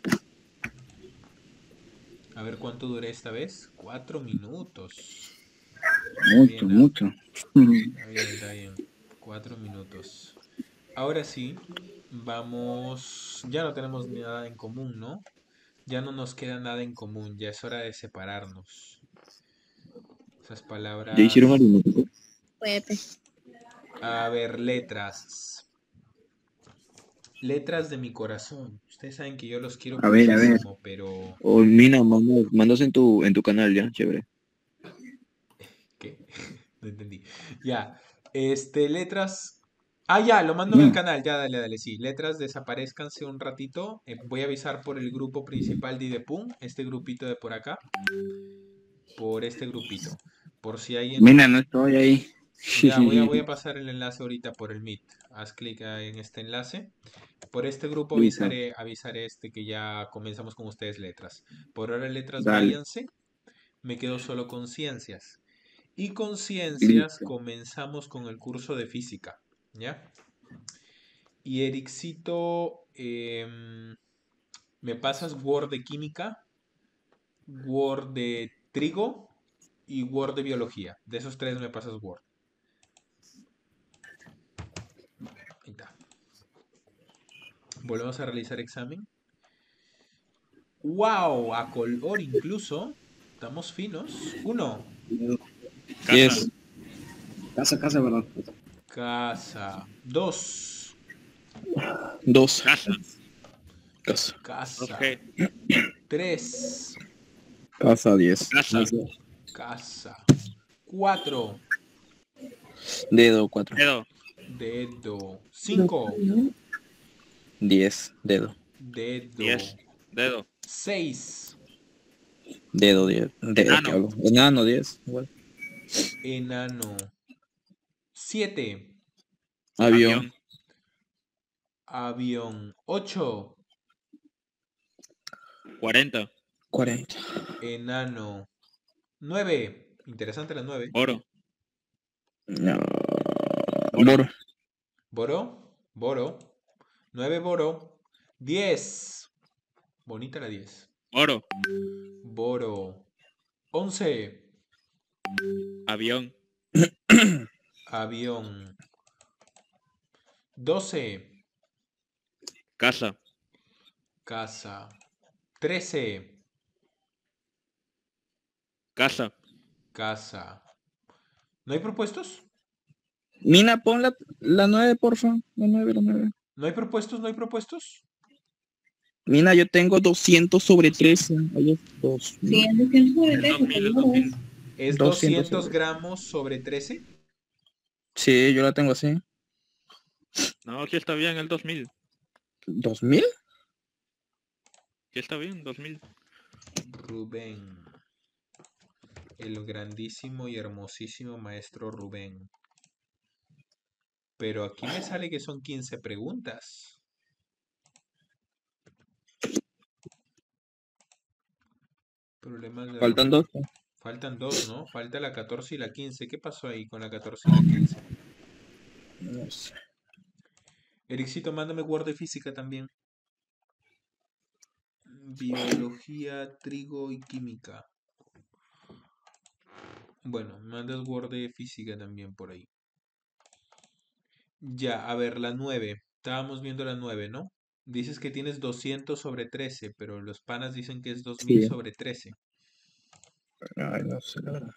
A ver cuánto dura esta vez. 4 minutos. Mucho, Bien, mucho. Está bien, está bien. 4 minutos. Ahora sí, vamos. Ya no tenemos nada en común, ¿no? Ya no nos queda nada en común. Ya es hora de separarnos. Esas palabras. ¿Ya hicieron aritmético? Pepe. A ver, letras. Letras de mi corazón. Ustedes saben que yo los quiero A ver, muchísimo, pero... O Mina, mandas en tu canal ya, chévere. ¿Qué? No entendí. Ya. Letras. Ah, ya, lo mando en el canal. Ya, dale, dale, sí. Letras, desaparezcanse un ratito. Voy a avisar por el grupo principal de Idepum. Este grupito de por acá. Por este grupito. Por si alguien... Mina, no estoy ahí. Ya, voy a pasar el enlace ahorita por el Meet. Haz clic en este enlace. Por este grupo Listo. avisaré que ya comenzamos con ustedes letras. Por ahora letras Dale. váyanse. Me quedo solo con ciencias. Y con ciencias Listo. comenzamos con el curso de física. ¿Ya? Y Ericito, me pasas Word de química, Word de trigo y Word de biología. De esos tres me pasas Word. Ahí está. Volvemos a realizar examen. ¡Wow! A color incluso. Estamos finos. 1. 10. Casa, ¿verdad? Casa. 2. 2. Casa. Casa. Casa. Ok. 3. Casa 10. Casa. Casa. 4. Dedo 4. Dedo. Dedo. 5. 10. Dedo. Dedo. 10. Dedo. 6. Dedo 10. Dedo. Enano. ¿Qué hablo? Enano 10. Igual. Enano. 7. Avión. Avión. 8. 40. 40. Enano. 9. Interesante la 9. Oro. No. Boro. Boro. Boro. 9 Boro. 10. Bonita la 10. Oro. Boro. 11. Avión. Avión. 12. Casa. Casa. 13. Casa. Casa. ¿No hay propuestos? Mina, pon la 9, porfa. La 9, la 9. ¿No hay propuestos? ¿No hay propuestos? Mina, yo tengo 200 sobre 13. Ahí es 2. Sí, es 200 sobre El 13, 2000, el seguro. 2000. ¿Es 200 200 gramos sobre 13? Sí, yo la tengo así. No, aquí está bien el 2000. ¿2000? Aquí está bien, 2000. Rubén. El grandísimo y hermosísimo maestro Rubén. Pero aquí me sale que son 15 preguntas. Problemas de... Faltan 2. Faltan 2, ¿no? Falta la 14 y la 15. ¿Qué pasó ahí con la 14 y la 15? No sé. Ericito, mándame Word de física también. Biología, trigo y química. Bueno, mandas Word de física también por ahí. Ya, a ver, la 9. Estábamos viendo la 9, ¿no? Dices que tienes 200 sobre 13, pero los panas dicen que es 2000 Sí. sobre 13. Ay, no sé, la verdad.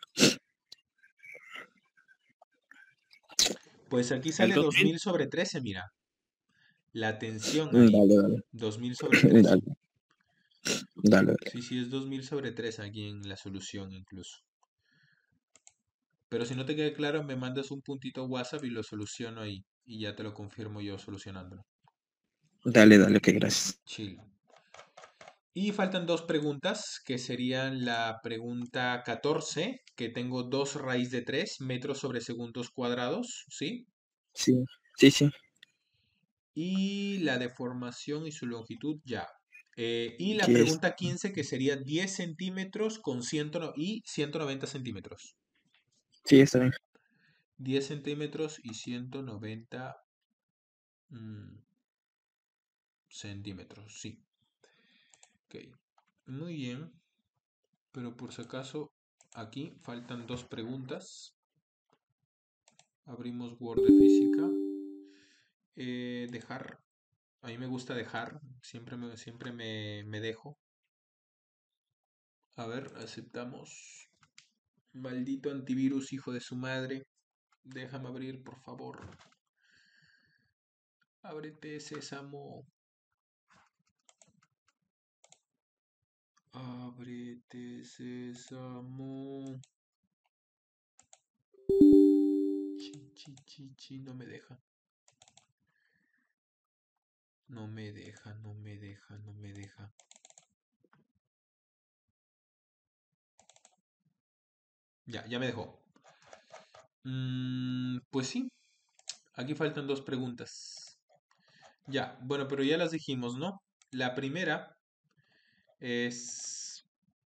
Pues aquí sale 2000. 2000 sobre 13, mira. La tensión ahí. Dale. 2000 sobre 13. Dale. Sí, sí, es 2000 sobre 3 aquí en la solución incluso. Pero si no te queda claro, me mandas un puntito WhatsApp y lo soluciono ahí. Y ya te lo confirmo yo solucionándolo. Dale, ok, gracias. Chill. Y faltan dos preguntas, que serían la pregunta 14, que tengo 2 raíz de 3 metros sobre segundos cuadrados, ¿sí? Sí. Y la deformación y su longitud ya. Y la ¿Qué es? pregunta 15, que sería 10 centímetros con 190 centímetros. Sí, está bien. 10 centímetros y 190 centímetros, sí. Ok, muy bien. Pero por si acaso, aquí faltan 2 preguntas. Abrimos Word de física. Dejar. A mí me gusta dejar. Siempre me dejo. A ver, aceptamos. Maldito antivirus, hijo de su madre. Déjame abrir, por favor. Ábrete, sésamo. Ábrete, sésamo. Chi, no me deja. No me deja. Ya me dejó. Pues sí, aquí faltan 2 preguntas. Ya, bueno, pero ya las dijimos, ¿no? La primera es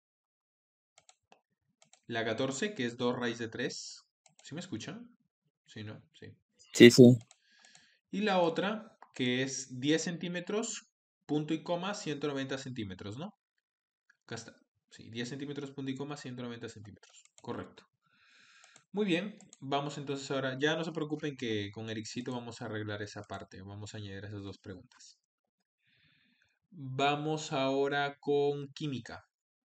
la 14, que es 2 raíz de 3. ¿Sí me escuchan? Sí, ¿no? Sí. Sí, sí. Y la otra, que es 10 centímetros, punto y coma, 190 centímetros, ¿no? Acá está. Sí, 10 centímetros, punto y coma, 190 centímetros. Correcto. Muy bien, vamos entonces ahora. Ya no se preocupen que con Ericito vamos a arreglar esa parte. Vamos a añadir esas 2 preguntas. Vamos ahora con química.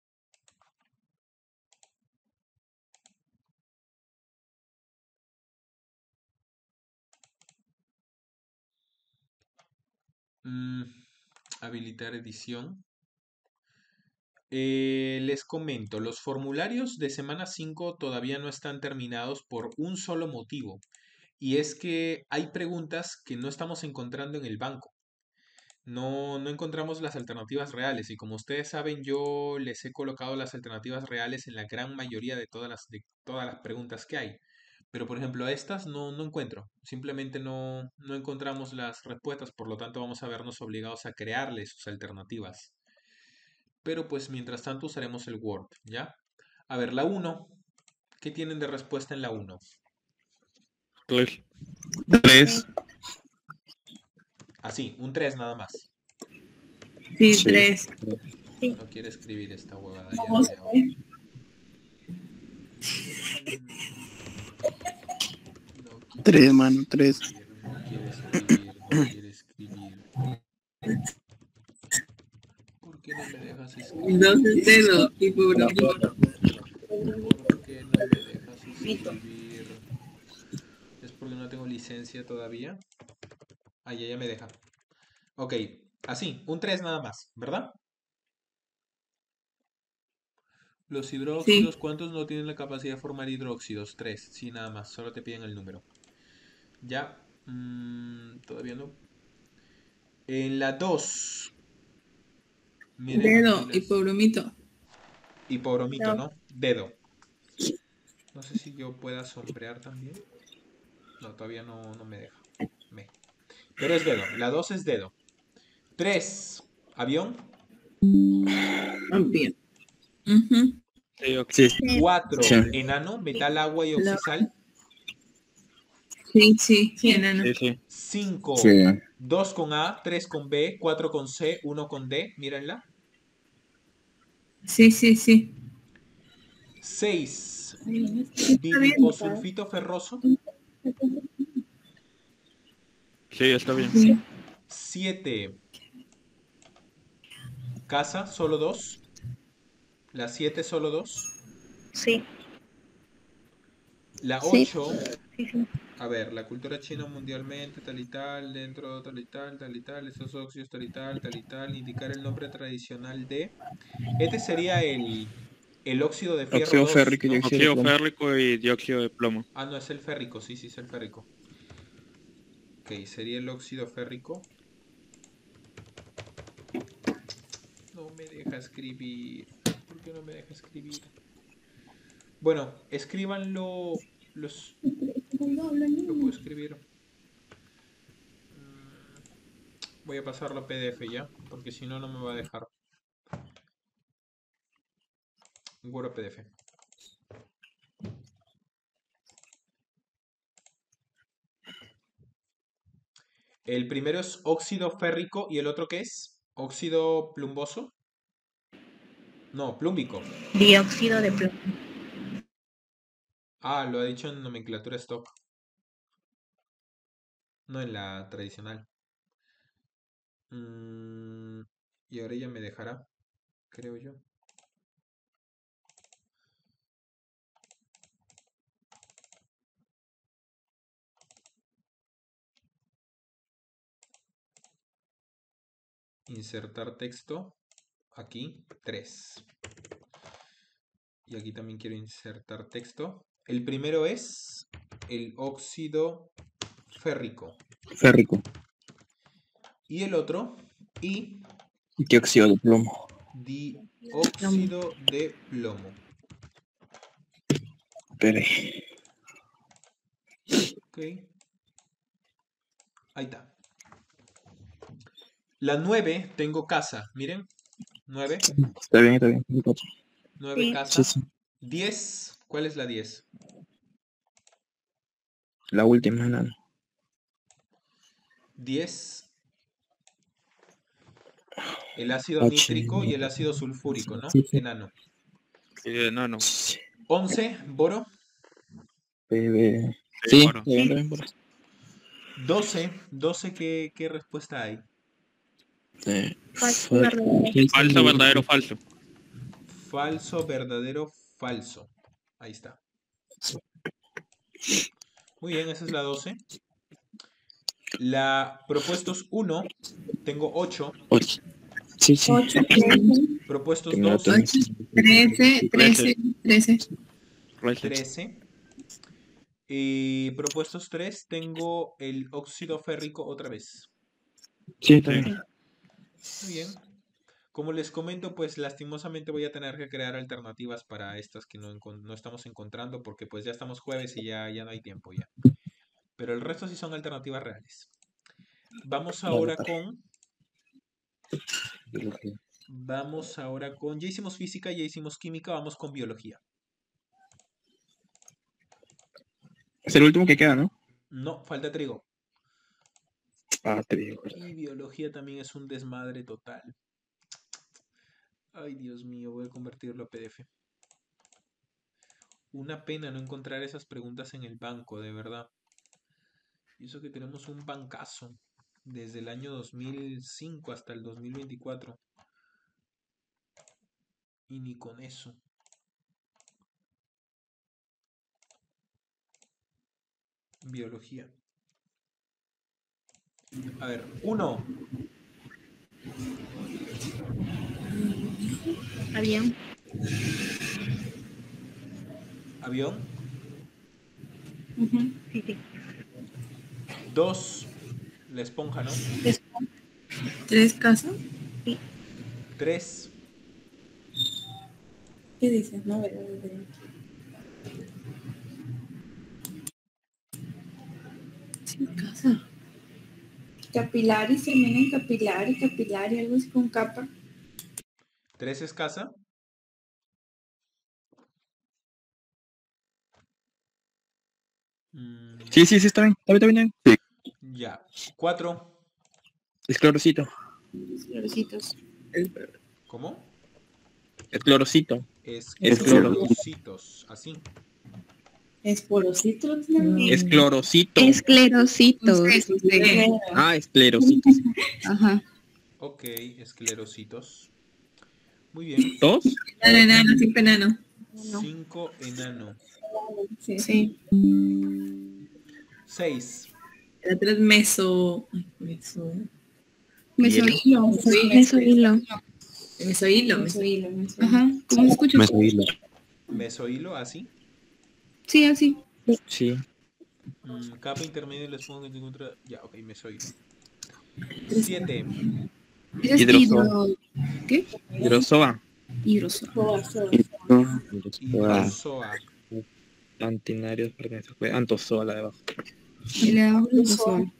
Habilitar edición. Les comento, los formularios de semana 5 todavía no están terminados por un solo motivo, y es que hay preguntas que no estamos encontrando en el banco. No encontramos las alternativas reales, y como ustedes saben, yo les he colocado las alternativas reales en la gran mayoría de todas las preguntas que hay. Pero por ejemplo, a estas no encuentro. Simplemente no encontramos las respuestas, por lo tanto vamos a vernos obligados a crearles sus alternativas. Pero pues mientras tanto usaremos el Word, ¿ya? A ver, la 1. ¿Qué tienen de respuesta en la 1? 3. 3. Así, un 3 nada más. Sí, Sí. 3. No quiere escribir esta huevada, ya Vamos veo. a ver. No quiere 3, mano, 3. escribir, no quiere escribir, no quiere escribir. ¿Por qué no me dejas escribir? 2 es dedo y por ¿Por qué no me dejas escribir? ¿Es porque no tengo licencia todavía? Ah, ya me deja. Ok, así, un 3 nada más, ¿verdad? Los hidróxidos, Sí. ¿cuántos no tienen la capacidad de formar hidróxidos? 3, sí, nada más, solo te piden el número. Ya, todavía no. En la 2, miren aquí Dedo y por bromito. hipobromito, ¿no? Dedo. No sé si yo pueda sombrear también. No, todavía no me deja. Pero es dedo, la 2 es dedo. 3, avión. Bien. Ujú. Sí, ok. Sí. 4, Sí. enano, metal, agua y La- oxisal. Sí, enano. Sí, sí. 5, Sí. 2 con A, 3 con B, 4 con C, 1 con D. Mírenla. Sí. 6, Está bien. bidiposulfito ferroso. Sí, está bien. Sí. 7, casa, solo 2. La 7, solo 2. Sí, La sí. 8, Sí. a ver, la cultura china mundialmente, tal y tal, dentro tal y tal, estos óxidos tal y tal, indicar el nombre tradicional de... Este sería el óxido de fierro Óxido 2, férrico y ¿no? dióxido de Óxido plomo. férrico y dióxido de plomo. Ah, no, es el férrico, sí, es el férrico. Ok, sería el óxido férrico. No me deja escribir. ¿Por qué no me deja escribir? Bueno, escríbanlo. Lo puedo escribir. Voy a pasarlo a PDF ya, porque si no, no me va a dejar. Word a PDF. El primero es óxido férrico y el otro ¿qué es? ¿Óxido plumboso? No, plúmbico. Dióxido de plomo. Ah, lo ha dicho en nomenclatura stock, no en la tradicional. Mm, y ahora ella me dejará, creo yo. Insertar texto. Aquí, 3. Y aquí también quiero insertar texto. El primero es el óxido férrico. Férrico. Y el otro, y Dióxido de plomo. dióxido de plomo. Espere. Ok. Ahí está. La 9 tengo casa. Miren. 9. Está bien, está bien. 9 Sí. casa. Sí, sí. 10. ¿Cuál es la 10? La última, enano. 10. El ácido H. nítrico y el ácido sulfúrico, ¿no? Sí, sí. Enano. No. 11. Boro. PB. Sí, Sí, boro. está bien, está bien, boro. 12. 12, ¿qué respuesta hay? Falso, verdadero. Falso, verdadero, falso. Falso, verdadero, falso. Ahí está. Muy bien, esa es la 12. La propuestos 1, tengo 8. Oye. Sí, sí. 8, Propuestos Tengo 2, 13, 13, 13. 13. Y propuestos 3, tengo el óxido férrico otra vez. Sí, está bien. Muy bien. Como les comento, pues lastimosamente voy a tener que crear alternativas para estas que no estamos encontrando porque pues ya estamos jueves y ya no hay tiempo ya. Pero el resto sí son alternativas reales. Vamos ahora con... Ya hicimos física, ya hicimos química, vamos con biología. Es el último que queda, ¿no? No, falta trigo. Ah, te digo. Y biología también es un desmadre total. Ay, Dios mío, voy a convertirlo a PDF. Una pena no encontrar esas preguntas en el banco, de verdad. Y eso que tenemos un bancazo desde el año 2005 hasta el 2024. Y ni con eso. Biología. A ver, 1. Avión. Avión. Ujú. Sí, sí. 2. La esponja, ¿no? 3 casas. 3. ¿Qué dices? No, ¿verdad? Sí, casa. Capilar y termina en capilar y algo así con capa. 3 es casa. Sí, sí, sí, está bien. Está bien, está bien. Ya. 4. Es clorocito. Florecitos. ¿Cómo? Es clorocito. Esclerocitos. Así. Esporocitos. Es clorocito. Esclerositos. Ah, esclerocito. Ajá. Ok, esclerocitos. Muy bien. 2. Enano, siempre enano. 5 enano. Sí. 6. El otro es meso. Ay, meso. Mesohilo. Mesohilo. Mesohilo. Ajá. ¿Cómo se escucha? Mesohilo, así. Sí, así. Sí. Capa intermedia de la esponja que se encuentra. Ya, ok, mesohilo. 7. Es Hidrozoa. ¿Qué? Hidrozoa. Hidrozoa. Hidrozoa. Antinarios pertenece. Antozoa la de abajo. Y le damos hidrozoa.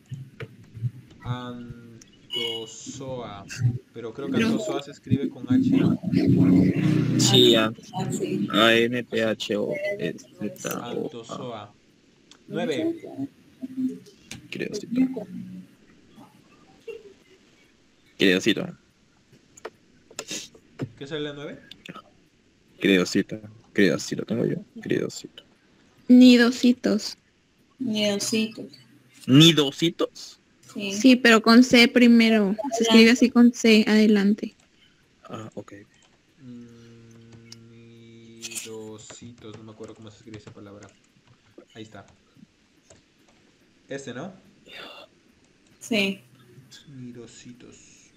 Antozoa. Pero creo que antozoa se escribe con H, ¿no? Sí, Sí. A-N-T-H-O-Z-O-A. Antozoa. 9. Creo, sí. Cridocito. ¿Qué sale la 9? Cridocito. Cridocito tengo yo. Cridocito. Nidositos. Niedositos. ¿Nidositos? Sí. Sí, pero con C primero. Se escribe así con C adelante. Ah, ok. Nidositos, no me acuerdo cómo se escribe esa palabra. Ahí está. Este, ¿no? Sí. Nidositos.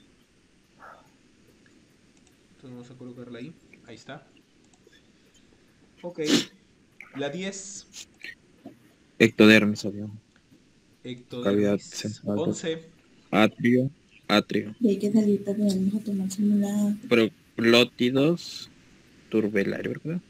Entonces vamos a colocarla ahí. Ahí está. Ok. La 10. Ectodermis, avión. Cavidad Ectodermis. central. 11. Atrio. Atrio. Y hay que salir para vamos a tomar una... Proglótidos. Turbelario, ¿verdad?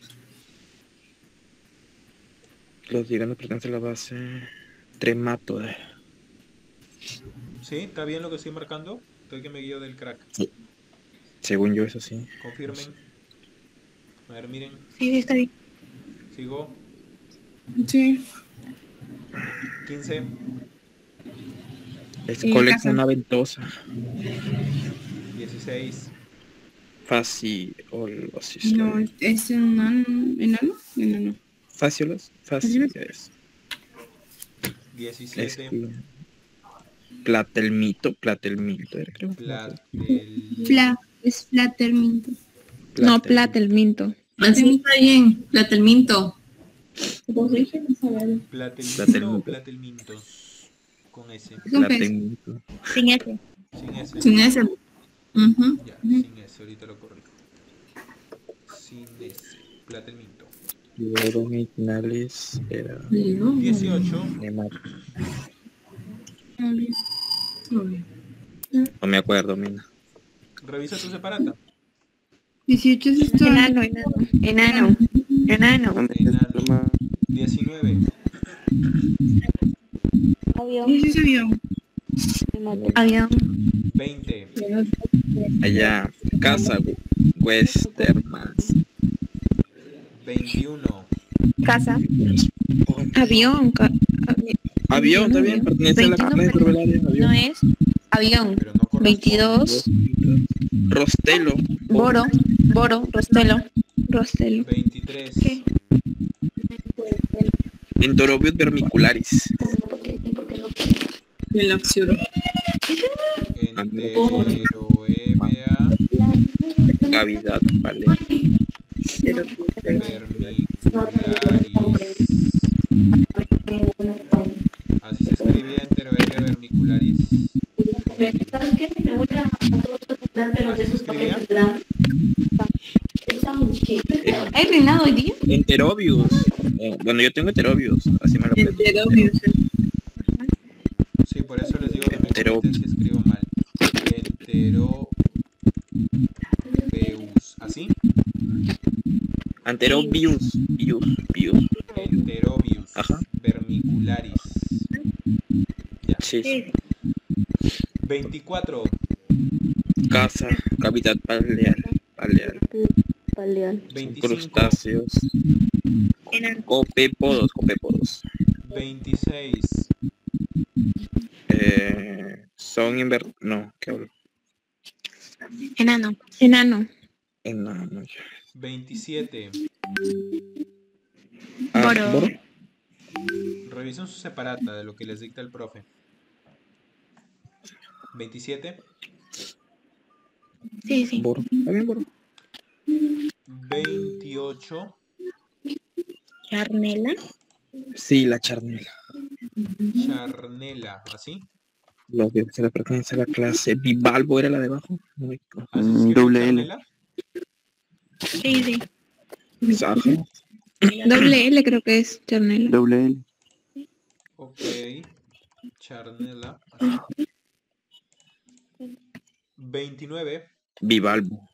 Los ligandos pertenecen a la base tremátoda. ¿Sí? ¿Está bien lo que estoy marcando? Estoy que me guío del crack. Según yo, eso sí. Confirmen. A ver, miren. Sí, está bien. Sigo. Sí. 15. Es Y colex casa. una ventosa. 16. Fasciolosis. No, es un enano. Enano. Fasciolos. Fasciolosis. 17. Platelmito. Era, creo. Es Flatterminto. No, Platelminto. Así está bien. Platelminto. Vos dije, no sabes. Platelminto o platelmintos. Con S. Platelmito. Sin S. Sin S. Sin ese. Ujú. Ya, sin S. Ahorita lo corrijo. Sin S. Platelminto. Duodomitinalis era 18. nemático. Muy bien. No me acuerdo, mina. Revisa tu separata. 18 es esto. Enano. Enano. 19. Ese es avión. Avión. 20. Allá, casa Westerman. 21. Casa. Avión. Avión, está bien, pertenece a la 21, clase de turbelaria. No Avión. es avión. Pero no corresponde. 22. Rostelo. Boro. Rostelo. 23. ¿Qué? Entorobius vermicularis. El absurdo. Enteroemea. Cavidad, vale. Vermicularis. Así se escribía enteroemea vermicularis. Así se escribía. ¿Hay reinado hoy día? Enterobius. Bueno, yo tengo Enterobius. Así me lo aprendí. Sí, por eso les digo que me Entero- comenten si escribo mal. Enterobeus. ¿Así? Enterobius. Bius. Enterobius. Ajá. Vermicularis. Ya. Sí. 24. Casa. Cavidad paleal. 25. Crustáceos. Copepodos. 26. Son no, ¿qué hablo? Enano. Enano. 27. Boro. Revisen su separata de lo que les dicta el profe. 27. Sí. Boro. ¿Está bien, Boro? 28. Charnela. Sí, la charnela. Charnela. ¿Así? Los que se le pertenece a la clase bivalvo era la de abajo. No me equivoco. ¿Así se escribe Doble L. charnela? Sí. Saja. Doble L creo que es charnela. Doble L. Ok. Charnela. Así. 29. Bivalvo.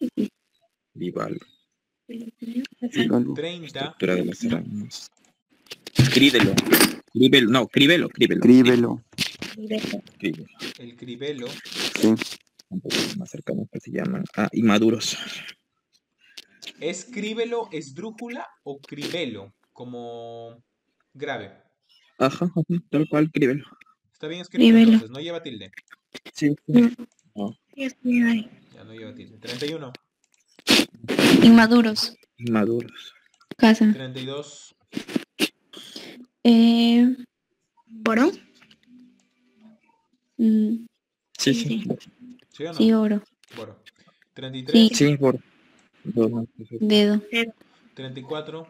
30. Estructura de las arañas. Cribelo. No, cribelo. Escríbelo. El cribelo. Sí. Un poco más cercano que se llaman. Inmaduros. ¿Es cribelo esdrújula o cribelo? Como grave. Ajá, tal cual, cribelo. Está bien escrito Cribelo. entonces, no lleva tilde. Sí. Ya no lleva tilde. 31, Inmaduros. Inmaduros. Casa. 32, ¿Oro? Sí, sí. ¿sí o no? Sí, oro. Bueno. 33, Sí, por dos, no, perfecto. Dedo. 34,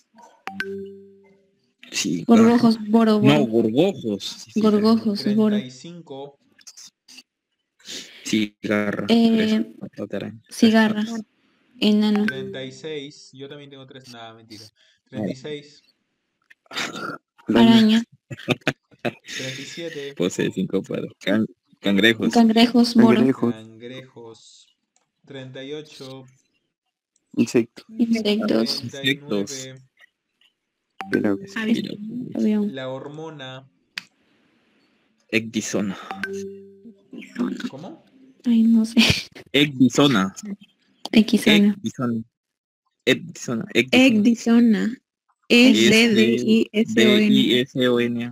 Sí, garra. Gorgojos, boro, No, boro. gorgojos. Sí, Gorgojos, boro. 35, cigarra. Tres. Araña. Cigarra. Enano. 36, yo también tengo 3, nada, mentira. 36, Araña. 37, Posee 5 patas. Cangrejos. Cangrejos, boro. Cangrejos, cangrejos. 38, insectos, Insectos. 39, pirámides, Avión. la hormona. Ecdisona. ¿Cómo? Ay, no sé. Ecdisona. Xona. Ecdisona. Ecdisona. Ecdisona. E-D-D-I-S-O-N. D-I-S-O-N.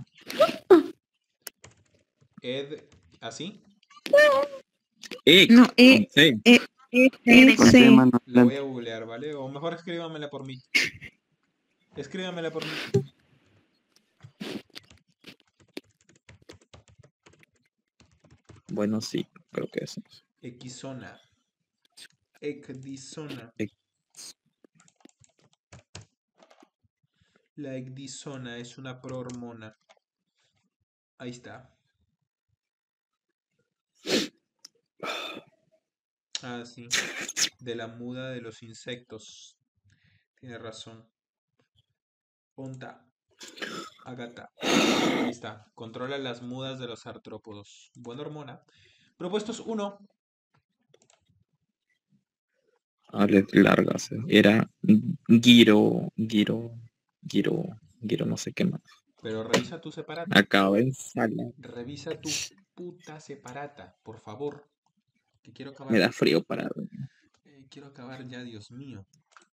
Ed, ¿así? Ec. No, con C. con C. tema, no, La voy a googlear, ¿vale? O mejor escríbamela por mí. Escríbamela por mí. Bueno, sí, creo que es. Ecdisona. Ecdisona. La ecdisona es una prohormona. Ahí está. Ah, sí. De la muda de los insectos. Tiene razón. Onta. Agata. Ahí está. Controla las mudas de los artrópodos. Buena hormona. Propuestos 1. Ales largas. Era Giro, no sé qué más. Pero revisa tu separata. Acaba en sala. Revisa tu puta separata, por favor. Que quiero acabar. Me da frío para. Quiero acabar ya, Dios mío.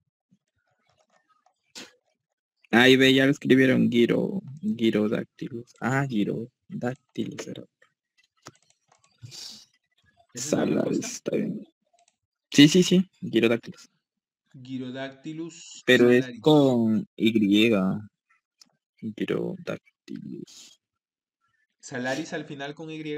Ahí ve, ya lo escribieron Girodactylus. Ah, Girodactylus era. ¿Esa es la Salas, respuesta? está bien. Sí, Girodactylus. Gyrodactylus Pero es salaris. con Y. Girodactylus. ¿Salaris al final con Y?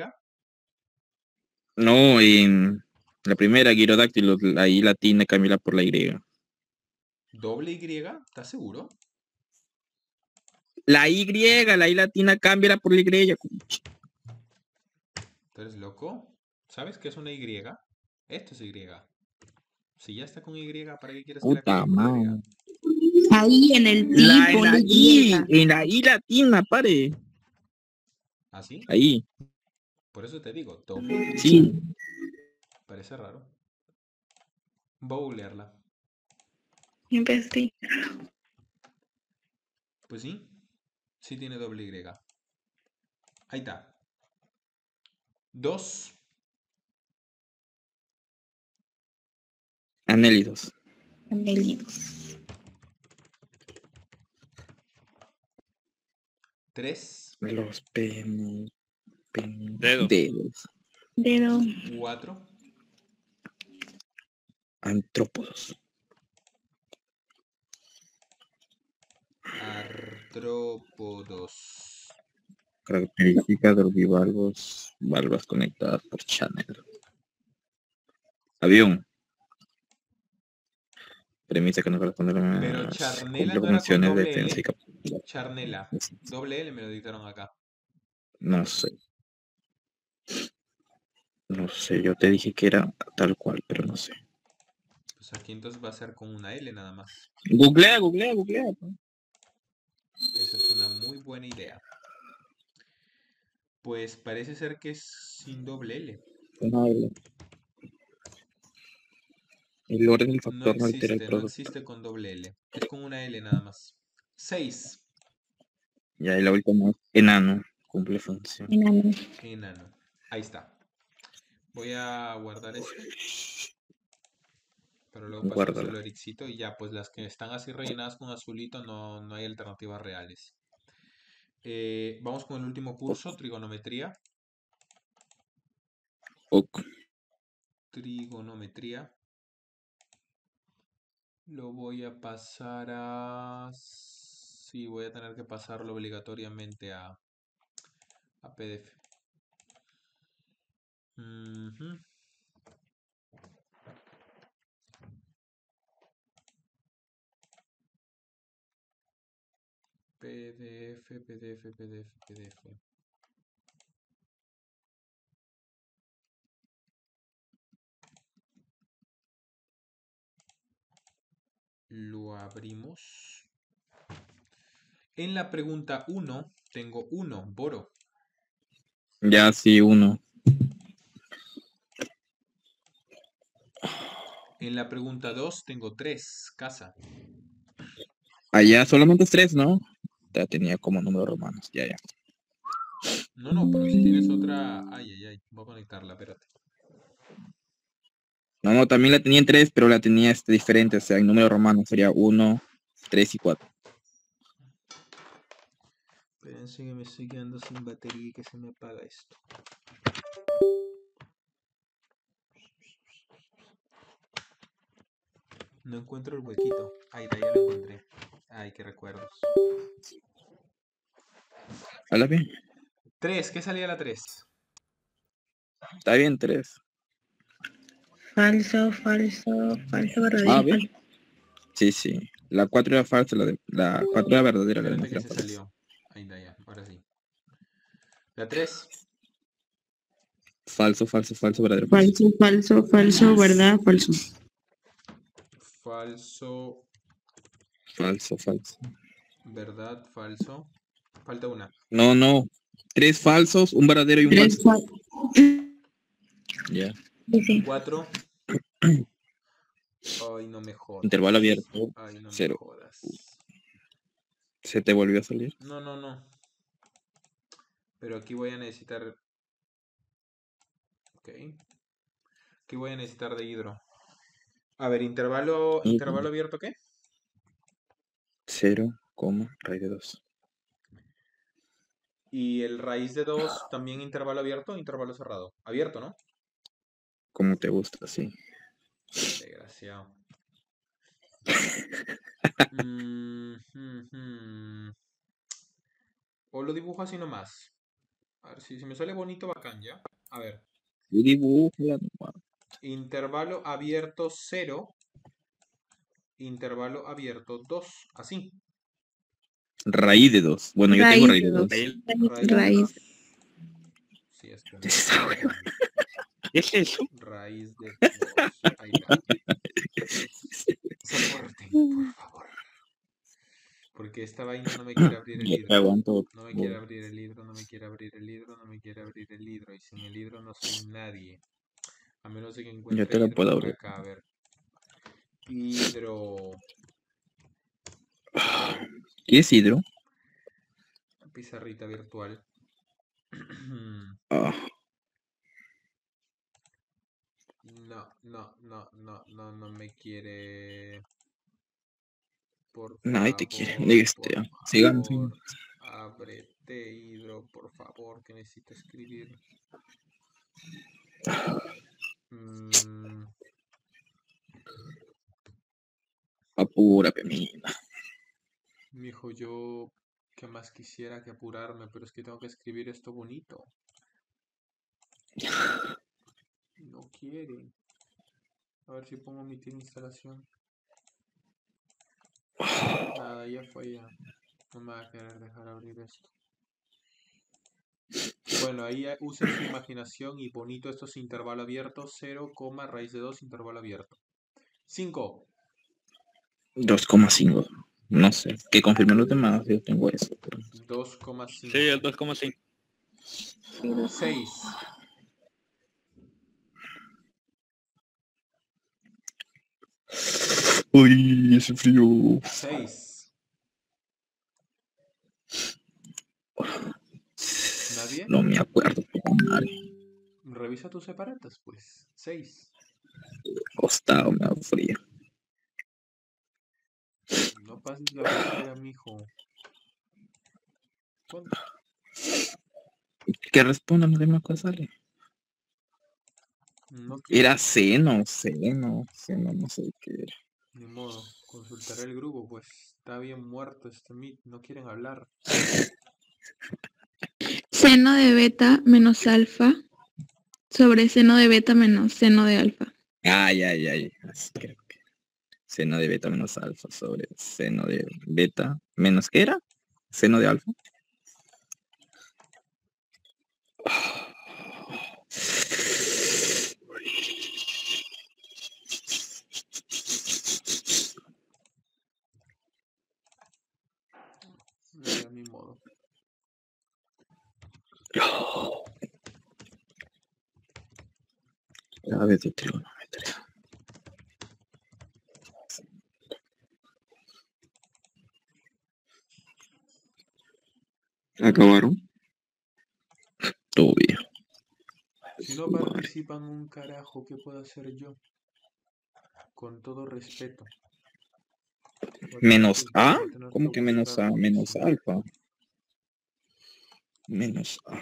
No, en la primera Girodactylus, ahí latina Camila por la Y. ¿Doble Y? ¿Estás seguro? La Y latina cámbiala por la Y. ¿Tú eres loco? ¿Sabes qué es una Y? Esto es Y. Si ya está con Y, ¿para qué quieres que la Puta cambie por Y? madre. Ahí en el pi, En ponle la I latina, pare. ¿Así? Ahí. Por eso te digo, doble Y. Sí. Parece raro. Voy a googlearla. Empecé. Pues sí. Sí tiene doble Y. Ahí está. 2. Anélidos. 3. Los Dedo. dedos. Dedo. 4. Antrópodos. Artrópodos. Características de los bivalvos. Valvas conectadas por channel. Avión. Premisa que no corresponde a Pero las charnela no era con funciones de doble defensa y L. captura. Charnela. Doble L me lo dictaron acá. No sé. No sé, yo te dije que era tal cual, pero no sé. Pues aquí entonces va a ser con una L nada más. Googlea. Esa es una muy buena idea. Pues parece ser que es sin doble L. Una L. El orden del No factor no altera el existe, no producto. existe con doble L. Es con una L nada más. 6. Y ahí la última es enano. Cumple función. Enano. Ahí está. Voy a guardar esto. Pero luego Guárdala. pasárselo a Ericito y ya, pues las que están así rellenadas con azulito no hay alternativas reales. Vamos con el último curso, trigonometría. Ok. trigonometría. Lo voy a pasar a... Sí, voy a tener que pasarlo obligatoriamente a PDF. Ujú. PDF. Lo abrimos. En la pregunta 1 tengo 1, Boro. Ya, sí, 1. En la pregunta 2 tengo 3, Casa. Allá solamente es 3, ¿no? Ya tenía como números romanos, ya. No, pero si tienes otra... Ay, voy a conectarla, espérate. No, también la tenía en 3, pero la tenía diferente, o sea, en números romanos sería 1, 3 y 4. Espérense que me estoy quedando sin batería y que se me apaga esto. No encuentro el huequito. Ahí está, ya lo encontré. Ay, qué recuerdos. ¿Habla bien? 3, ¿qué salía la 3? Está bien, 3. Falso, verdadero, bien. Sí. La 4 era falsa, la 4 era verdadera. La Espérate demás que era se falsa. salió. Ahí está, ya, ahora sí. La 3. Falso, verdadero. Falso, verdad, falso. Falso, verdad, falso. Falta una. No. 3 falsos, un verdadero y un Tres falso. Ya. Sí. 4. Ay, no me jodas. Intervalo abierto. Ay, no me 0. jodas. ¿Se te volvió a salir? No. Pero aquí voy a necesitar... Ok. Aquí voy a necesitar de hidro. A ver, intervalo abierto, ¿qué? 0, raíz de 2. Y el raíz de 2 también intervalo abierto o intervalo cerrado. Abierto, ¿no? Como te gusta, sí. Desgraciado. O lo dibujo así nomás. A ver, si me sale bonito, bacán, ¿ya? A ver. Dibújala. Intervalo abierto 0. Intervalo abierto 2. Así. Raíz de 2. Bueno, yo tengo raíz de 2. Raíz. Sí, es que... ¿Qué es eso? Raíz de 2. Ahí está. Soporten, por favor. Porque esta vaina no me quiere abrir el Ya libro. te aguanto. No me quiere abrir el libro, no me quiere abrir el libro, no me quiere abrir el libro. Y sin el libro no soy nadie. A menos de que encuentre Yo te lo hidro puedo por abrir. acá. A ver. Hidro. ¿Qué es hidro? Pizarrita virtual. Ah, No me quiere. Por nadie favor. te quiere. Sigamos. Ábrete, hidro, por favor, que necesito escribir. Apúrate, mina. Mijo, yo que más quisiera que apurarme, pero es que tengo que escribir esto bonito. No quiere. A ver si pongo omitir instalación. Nada, ya fue ya. No me va a querer dejar abrir esto. Bueno, ahí usen su imaginación y bonito esto es intervalo abierto. 0, raíz de 2, intervalo abierto. 5. 2,5. No sé. Que confirmen los demás. Yo tengo eso. 2,5. Sí, el 2,5. 6. Uy, ese frío. 6. ¿Nadie? No me acuerdo. Revisa tus separatas, pues. 6. Costado me da frío. No pases la pantalla, mijo. ¿Cuánto? Que respondan, no me acuerdo sale. No quiero. Era seno, no sé qué era. Ni modo, consultaré el grupo, pues está bien muerto este Meet, no quieren hablar. Seno de beta menos alfa sobre seno de beta menos seno de alfa. Ay. Así creo que. Seno de beta menos alfa sobre seno de beta menos, ¿qué era? Seno de alfa. Ni modo. Claves de trigonometría. ¿Acabaron? Obvio. Si no participan un carajo, ¿qué puedo hacer yo? Con todo respeto. ¿Menos A? Voy a tener ¿Cómo que menos A? buscar, Menos sí. alfa. Menos A.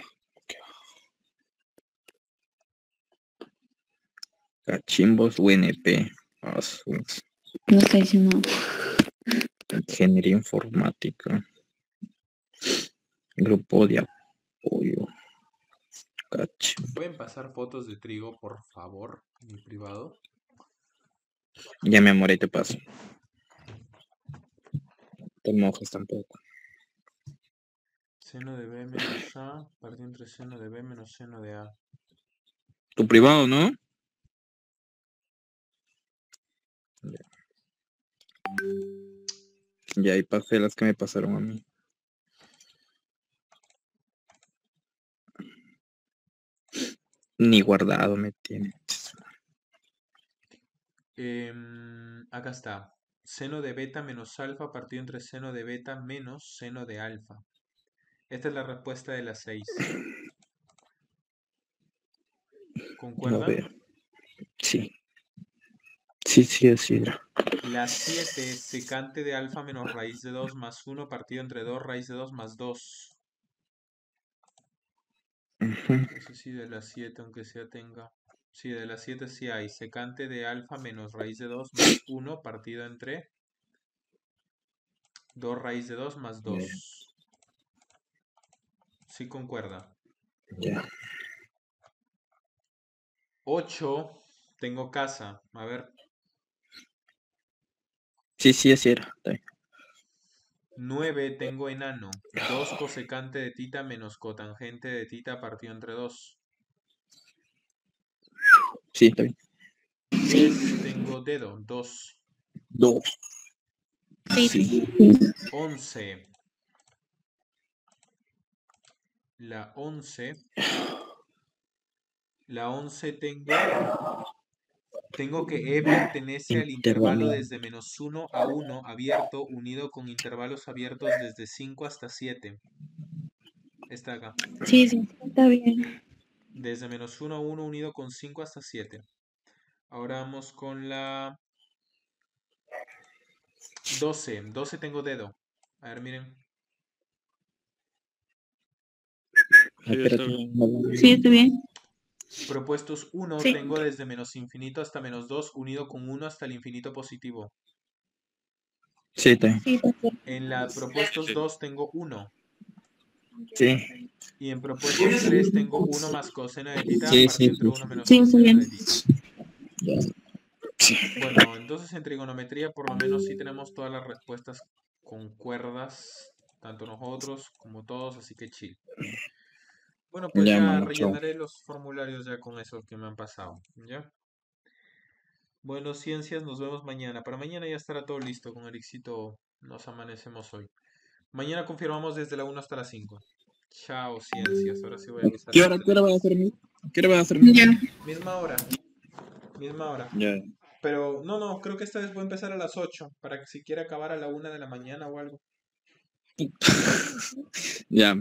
Cachimbos UNP. No está diciendo. Ingeniería informática. Grupo de apoyo. Cachimbo. ¿Pueden pasar fotos de trigo, por favor, en mi privado? Ya mi amor, ahí te paso. Te mojas tampoco. Seno de B menos A, partido entre seno de B menos seno de A. Tu privado, ¿no? Ya ahí pasé las que me pasaron a mí. Ni guardado me tiene. Acá está. Seno de beta menos alfa partido entre seno de beta menos seno de alfa. Esta es la respuesta de las 6. A ¿Concuerdan? ver. Sí. Sí, así era. La 7, secante de alfa menos raíz de 2 más 1 partido entre 2 raíz de 2 más 2. Ujú. No sé si de la 7, aunque sea tenga. Sí, de la 7 sí hay. Secante de alfa menos raíz de 2 más 1 partido entre 2 raíz de 2 más 2. Sí concuerda. Ya. 8, tengo casa. A ver. Sí, así era. Está bien. 9, tengo enano. 2 cosecante de tita menos cotangente de tita partido entre 2. Sí, está bien. 10, tengo dedo. 2. 2. Sí. 11. La 11. La 11 tengo que E pertenece al intervalo desde menos 1 a 1 abierto unido con intervalos abiertos desde 5 hasta 7. Está acá. Sí, está bien. Desde menos 1 a 1 unido con 5 hasta 7. Ahora vamos con la 12. 12 tengo dedo. A ver, miren. Sí, está bien. Sí, está bien. Propuestos 1, Sí. tengo desde menos infinito hasta menos 2 unido con 1 hasta el infinito positivo. Sí, está bien. Sí, está bien. En la propuestos Sí. 2 tengo 1. Sí. Y en propuestos 3 tengo 1 más coseno de tita Sí, partido entre sí. 1 menos Sí, está coseno bien. de tita. Ya. Sí. Bueno, entonces en trigonometría por lo menos sí tenemos todas las respuestas con cuerdas, tanto nosotros como todos, así que chill. Bueno, pues Ya, ya mano, chao. rellenaré los formularios ya con eso que me han pasado, ¿ya? Bueno, ciencias, nos vemos mañana. Para mañana ya estará todo listo, con Ericito nos amanecemos hoy. Mañana confirmamos desde la 1 hasta las 5. Chao, ciencias. Ahora sí voy a avisar a ¿Qué los hora de va a hacer mí? ¿Qué hora va a hacer mí? Ya. misma hora. Misma hora. Ya. Pero no, creo que esta vez voy a empezar a las 8 para que si quiere acabar a la 1 de la mañana o algo. Ya.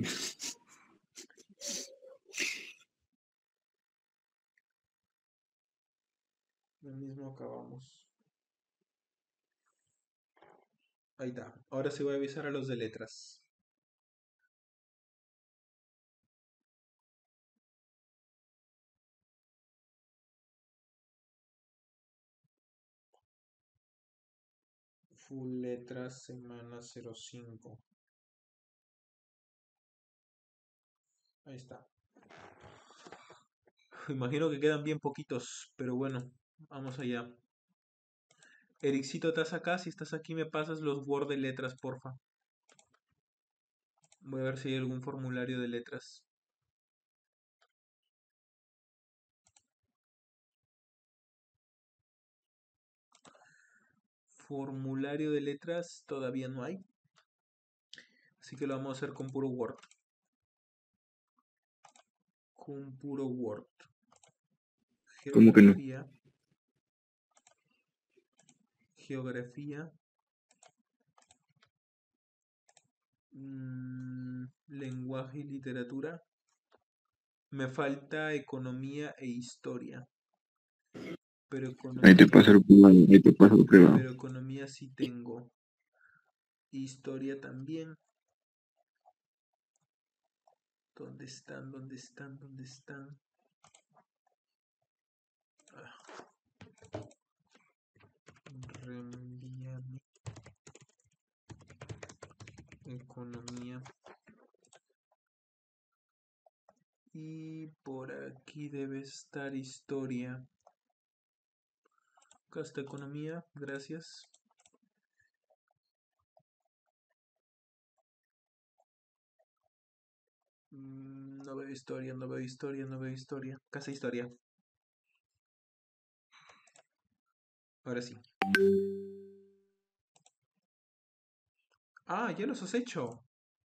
Lo mismo acabamos. Ahí está. Ahora sí voy a avisar a los de letras. Full letras, semana 05. Ahí está. Imagino que quedan bien poquitos, pero bueno, vamos allá. Ericito, ¿estás acá? Si estás aquí, me pasas los Word de letras, porfa. Voy a ver si hay algún formulario de letras. Formulario de letras todavía no hay. Así que lo vamos a hacer con puro Word. Con puro Word. ¿Cómo que no? Geografía. Lenguaje y literatura. Me falta economía e historia. Pero Ahí te paso el privado, ahí te paso el privado. pero economía sí tengo. Historia también. ¿Dónde están? ¿Dónde están? ¿Dónde están? Reenvíame. Economía. Y por aquí debe estar historia. Acá está economía, gracias. No veo historia, no veo historia, no veo historia. Casa historia. Ahora sí. Ah, ya los has hecho.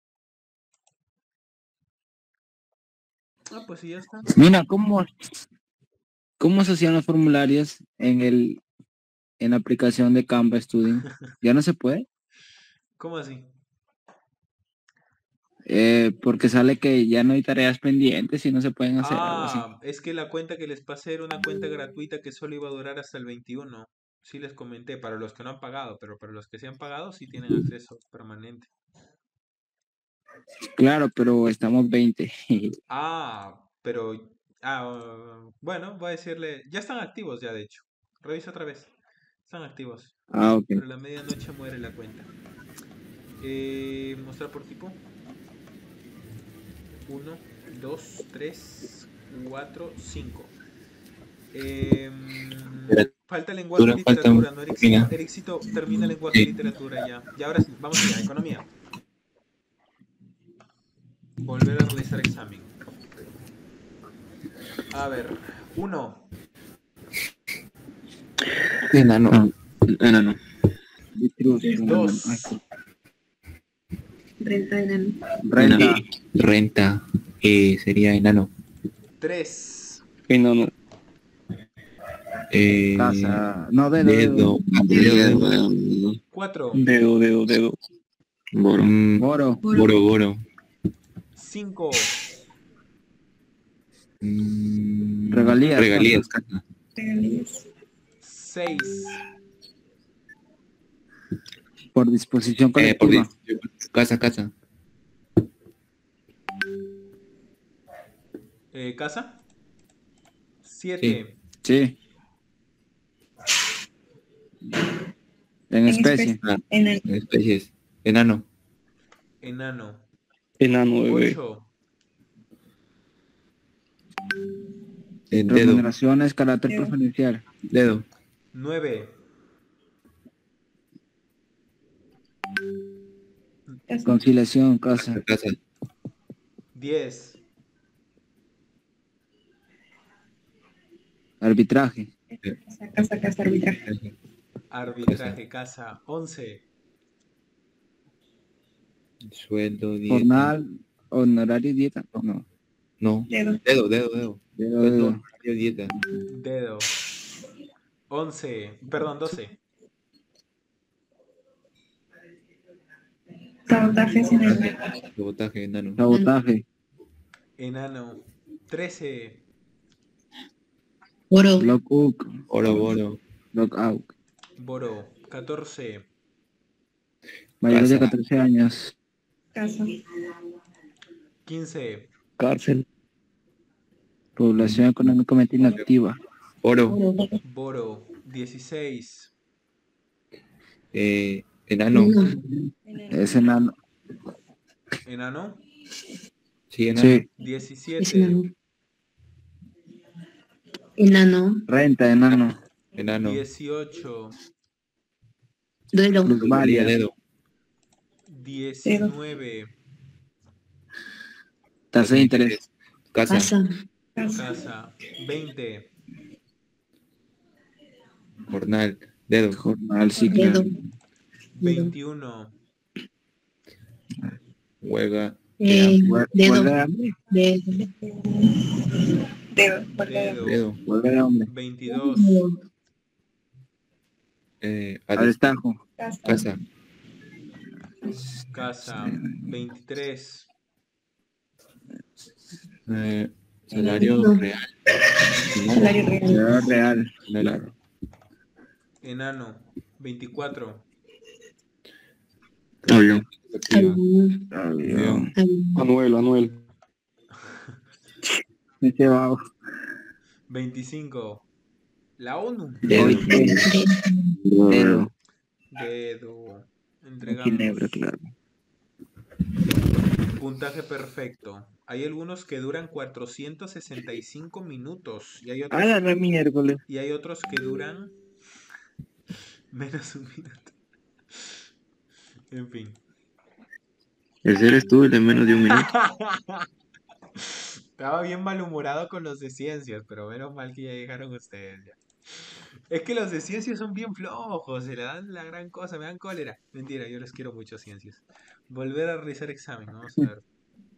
Ah, pues sí, ya está. Mira, ¿cómo se hacían los formularios en la aplicación de Canva Studio? ¿Ya no se puede? ¿Cómo así? Porque sale que ya no hay tareas pendientes y no se pueden hacer algo así. Es que la cuenta que les pasé era una cuenta gratuita que solo iba a durar hasta el 21. Sí les comenté, para los que no han pagado, pero para los que sí han pagado sí tienen acceso permanente. Claro, pero estamos 20. Pero... bueno, voy a decirle... Ya están activos ya, de hecho. Revisa otra vez. Están activos. Ok. Pero a la medianoche muere la cuenta. Mostrar por tipo. 1, 2, 3, 4, 5. Falta lenguaje y literatura, ¿no, Ericito? Ericito, termina lenguaje y literatura ya. Y ahora sí, vamos allá, economía. Volver a realizar examen. A ver, 1. Enano. Enano. 2. Renta enano. Renta. Sería enano. 3. Enano. Casa. No, dedo. 4. Dedo. Boro. Boro. 5. Regalías. Regalías. 6. Por disposición colectiva. Casa. ¿Casa? 7. Sí. En especie. En Especies. Enano. Enano. Enano, bebé. 8. Dedo. Remuneraciones, carácter preferencial. Dedo. 9. Conciliación, casa. 10. Arbitraje. Casa, arbitraje. Arbitraje, casa. 11. Sueldo, dieta. Jornal, honorario y dieta. No. No. Dedo. Dedo. Sueldo, honorario, dieta. Dedo. 11. Perdón, 12. Sabotaje sin el Sabotaje, enano. Sabotaje. Enano. 13. Oro. Lockout. Boro. Lockout. Boro. 14. Mayores de Casa. 14 años. Casa. 15. Cárcel. Población económicamente inactiva. Oro. Boro. 16. Enano. Es enano. Enano. Sí, enano. Sí. 17. Enano. Renta, enano. Enano. 18. Duelo. Plusvalía. Dedo. 19. Tasa de interés. Casa. Casa. Casa. 20. Jornal. Dedo. Jornal, sí, Dedo. claro. 21. Huelga. Dedo. Huelga de hambre. Dedo. Dedo. Dedo. Dedo. Huelga de hambre. 22. Al destajo. Casa. Casa. 23. Salario No. real. Salario real. Salario real. Claro. Enano. 24. Avión. Avión. Anuel. Este vago. 25. La ONU. Dedo. Dedo. Dedo. Ginebra, Entregamos. claro. Puntaje perfecto. Hay algunos que duran 465 minutos y hay A otros, la miércoles. y hay otros que duran menos un minuto. En fin. Ese eres tú, el de menos de un minuto. Estaba bien malhumorado con los de ciencias, pero menos mal que ya llegaron ustedes ya. Es que los de ciencias son bien flojos, se le dan la gran cosa, me dan cólera. Mentira, yo les quiero mucho ciencias. Volver a realizar examen, vamos a ver.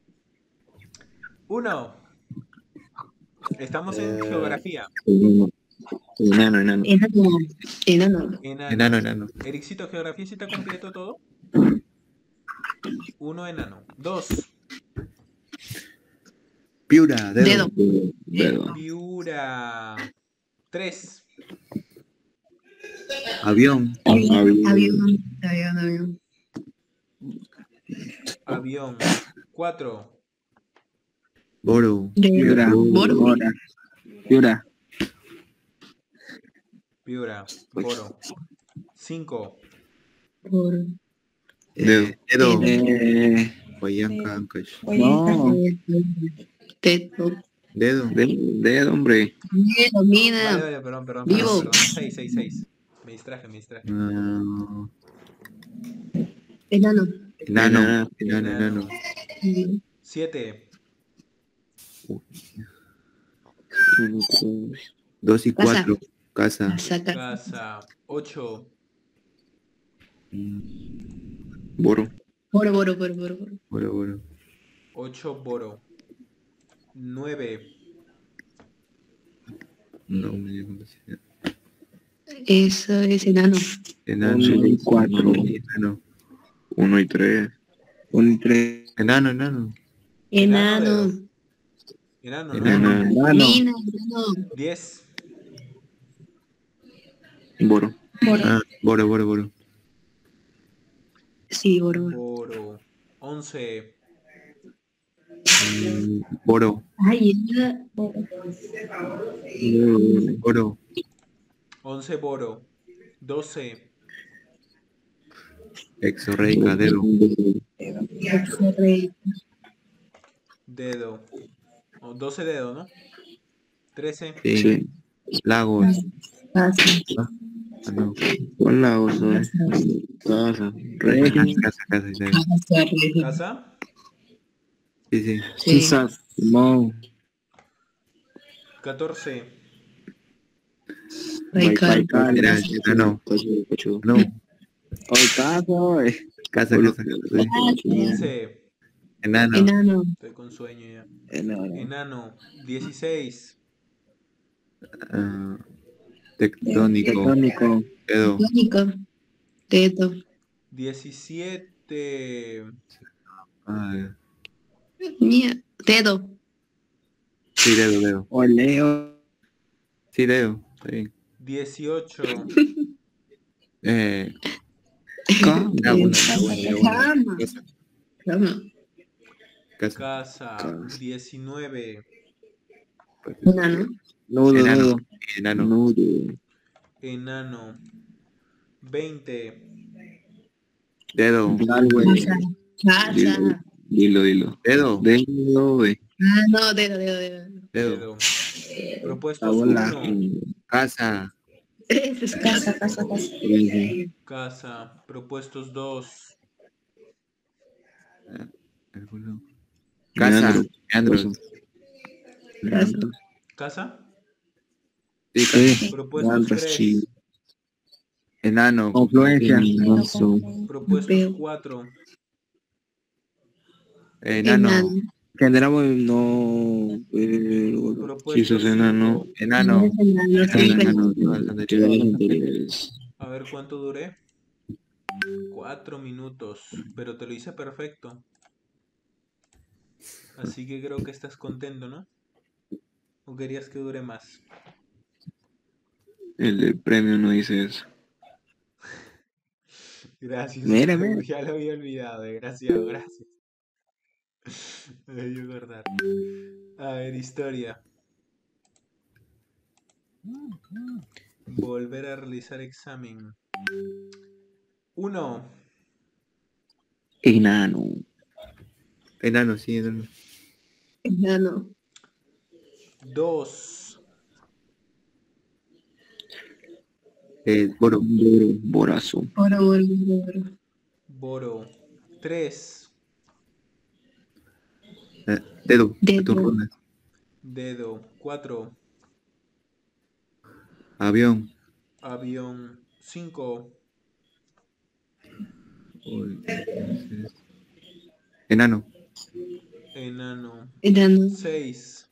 1. Estamos en geografía. Enano. Enano. Enano. Enano. Ericito, geografía, ¿sí está completo todo? 1 enano. 2. Piura. Dedo. Dedo. Piura. 3. Avión. Avión. Avión. 4. Boro. Piura. Boro. Bora. Piura. Piura. Boro. 5. Boro. Dedo. Huayanca, Ancash. No. Dedo. Dedo. Dedo, hombre. Dedo, mina. Vale, perdón. Vivo. 6. Me distraje. Enano. Enano. 7. 2 y Casa. 4. Casa. Saca. Casa. 8. Boro. Boro. 8 Boro. 9. No, me dio capacidad. Eso es enano. Enano. 1 y 4. Enano. 1 y 3. 1 y 3. Enano. Enano. Mina. 10. Boro. Boro. Sí, Boro. Boro. 11. Boro. Ay, Boro. 11 Boro. 12. Exorreica. Dedo. Dedo. 12 dedo, ¿no? 13. Sí. Lagos. Casa. No. ¿Cuál lado soy? Casa. Casa. Casa. Sí. Quizás. No. 14. Baikal. Era enano. No. Hoy caso. Casa. 15. Enano. Enano. Estoy con sueño ya. No. Enano. 16. Tectónico. Tectónico. Dedo. Tónico. Dedo. 17. Mía. Dedo. Sí, dedo. Oleo. Sí, dedo. Está bien. 18. Cama. Casa. Casa. 19. Enano. Nudo. Enano. Enano. 20. Dedo. Galway. Casa. Dilo. Dedo. Dedo, güey. Ah, no, dedo. Dedo. Dedo. Propuestos Hola. 1. Casa. Eso es casa. Casa. Propuestos 2. Casa. Meandro. Meandros. Casa. Sí, casa. Sí. Propuestos Meandros, 3. Sí. Enano. Confluencia. Propuestos 4. Enano. Generamos no. Propuestos sos enano. 5. Enano. Enano. Los Actividades anteriores. anteriores. A ver cuánto duré. 4 minutos. Pero te lo hice perfecto. Así que creo que estás contento, ¿no? ¿O querías que dure más? El del premio no dice eso. Gracias. Mira. Ya lo había olvidado. Desgraciado, gracias. Me debió acordar. A ver, historia. Volver a realizar examen. 1. Enano. Enano, sí, enano. Enano. 2. Boro. Borazo. Oro. Boro. 3. Dedo. Dedo. Tu ronda. Dedo. 4. Avión. Avión. 5. Enano. Enano. 6.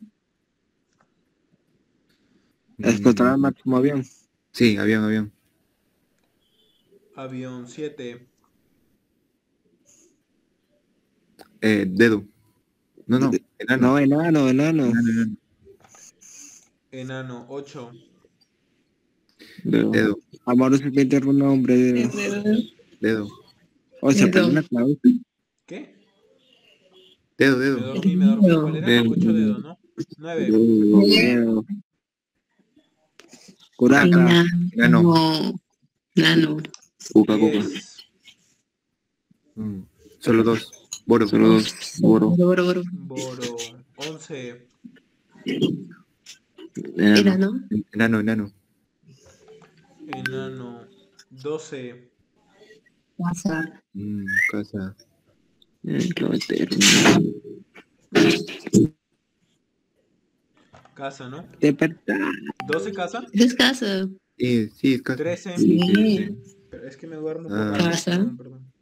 Explotar al máximo avión. Sí, avión. Avión. 7. Dedo. No. Enano. No, enano. Enano. Enano. 8. Dedo. Amor serpiente un nombre. Dedo. O sea, Dedo. una clave. ¿Qué? Dedo. Me dormí. ¿Cuál era? Dedo. 8 dedos, ¿no? 9. Dedo. Curaca. Enano. Nano. Cuca. 10. Solo 2. Boro. Solo 2. Boro. Oro. Boro. 11. Enano. Enano. Enano. 12. Casa. Casa. Lo eterno. Casa, ¿no? Despertar. 12 casa. Es casa. Sí, es casa. 13. Sí. Pero es que me duermo por Ah. la Casa. Perdón.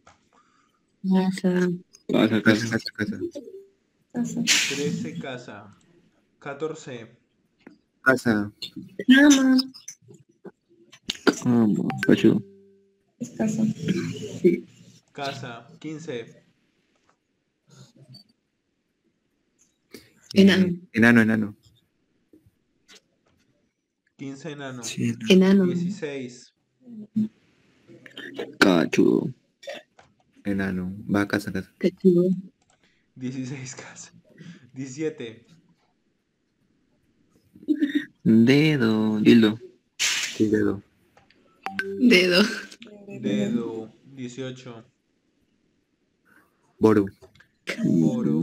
Casa. Casa. 13 casa. 14. Casa. Cama. Cachudo. Es casa. Casa. 15. Enano. 15 enano. Sí. Enano. 16. Cachudo. Enano. Va a casa. Qué chido. 16 casa. 17. Dedo. Dildo. Sí, dedo. Dedo. Dedo. 18. Boro. Boro.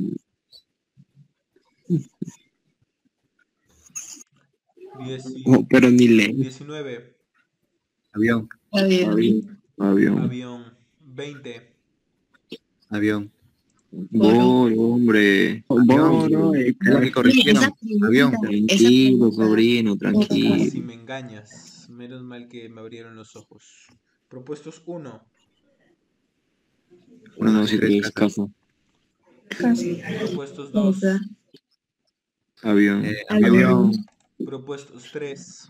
Pero ni le. 19. Avión. Avión. Avión. 20. Avión. Boro, hombre. Boro. Ya me corrigieron. Avión. Tranquilo, sobrino, tranquilo. Casi me engañas. Menos mal que me abrieron los ojos. Propuestos 1. No, si te casa. Propuestos 2. Avión. Avión. Propuestos 3.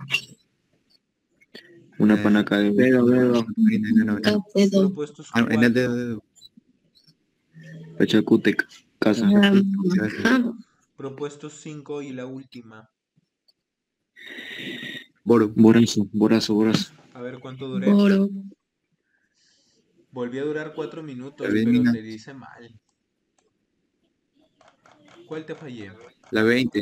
Una panaca de Dedo. Enano. Propuestos En 4. el dedo. Pachacutec. Casa. Propuestos 5 y la última. Boro. Borazo. A ver cuánto duré. Oro. Volví a durar 4 minutos, Adivina. pero te hice mal. ¿Cuál te fallé? La 20.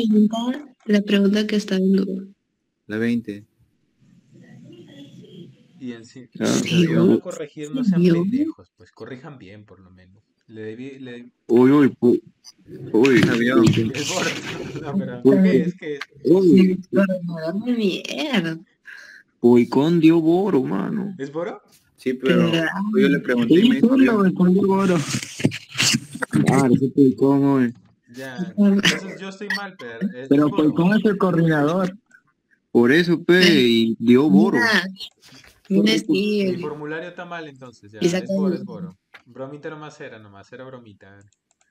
La pregunta que está en duda. La 20. Y en sí, Ah, si van a uy, corregir, no sean Yo, pendejos, pues corrijan bien por lo menos. uy, uy, Avión. Es por... No, pero ¿qué uy, es? ¿Qué es? uy, dame mierda. Boicón dio Boro, mano. ¿Es Boro? Sí, pero ¿Verdad? yo le pregunté y me Sí, dijo solo avión. con Boro. Claro, ese Boicón, hoy. Ya, entonces yo estoy mal, pero es Pero Boro. Poicón es el coordinador. Por eso, pe, y dio Boro. Mira, Correcto. Mi sí, formulario está mal entonces, ya. y saca Es Boro. Bromita nomás, era bromita.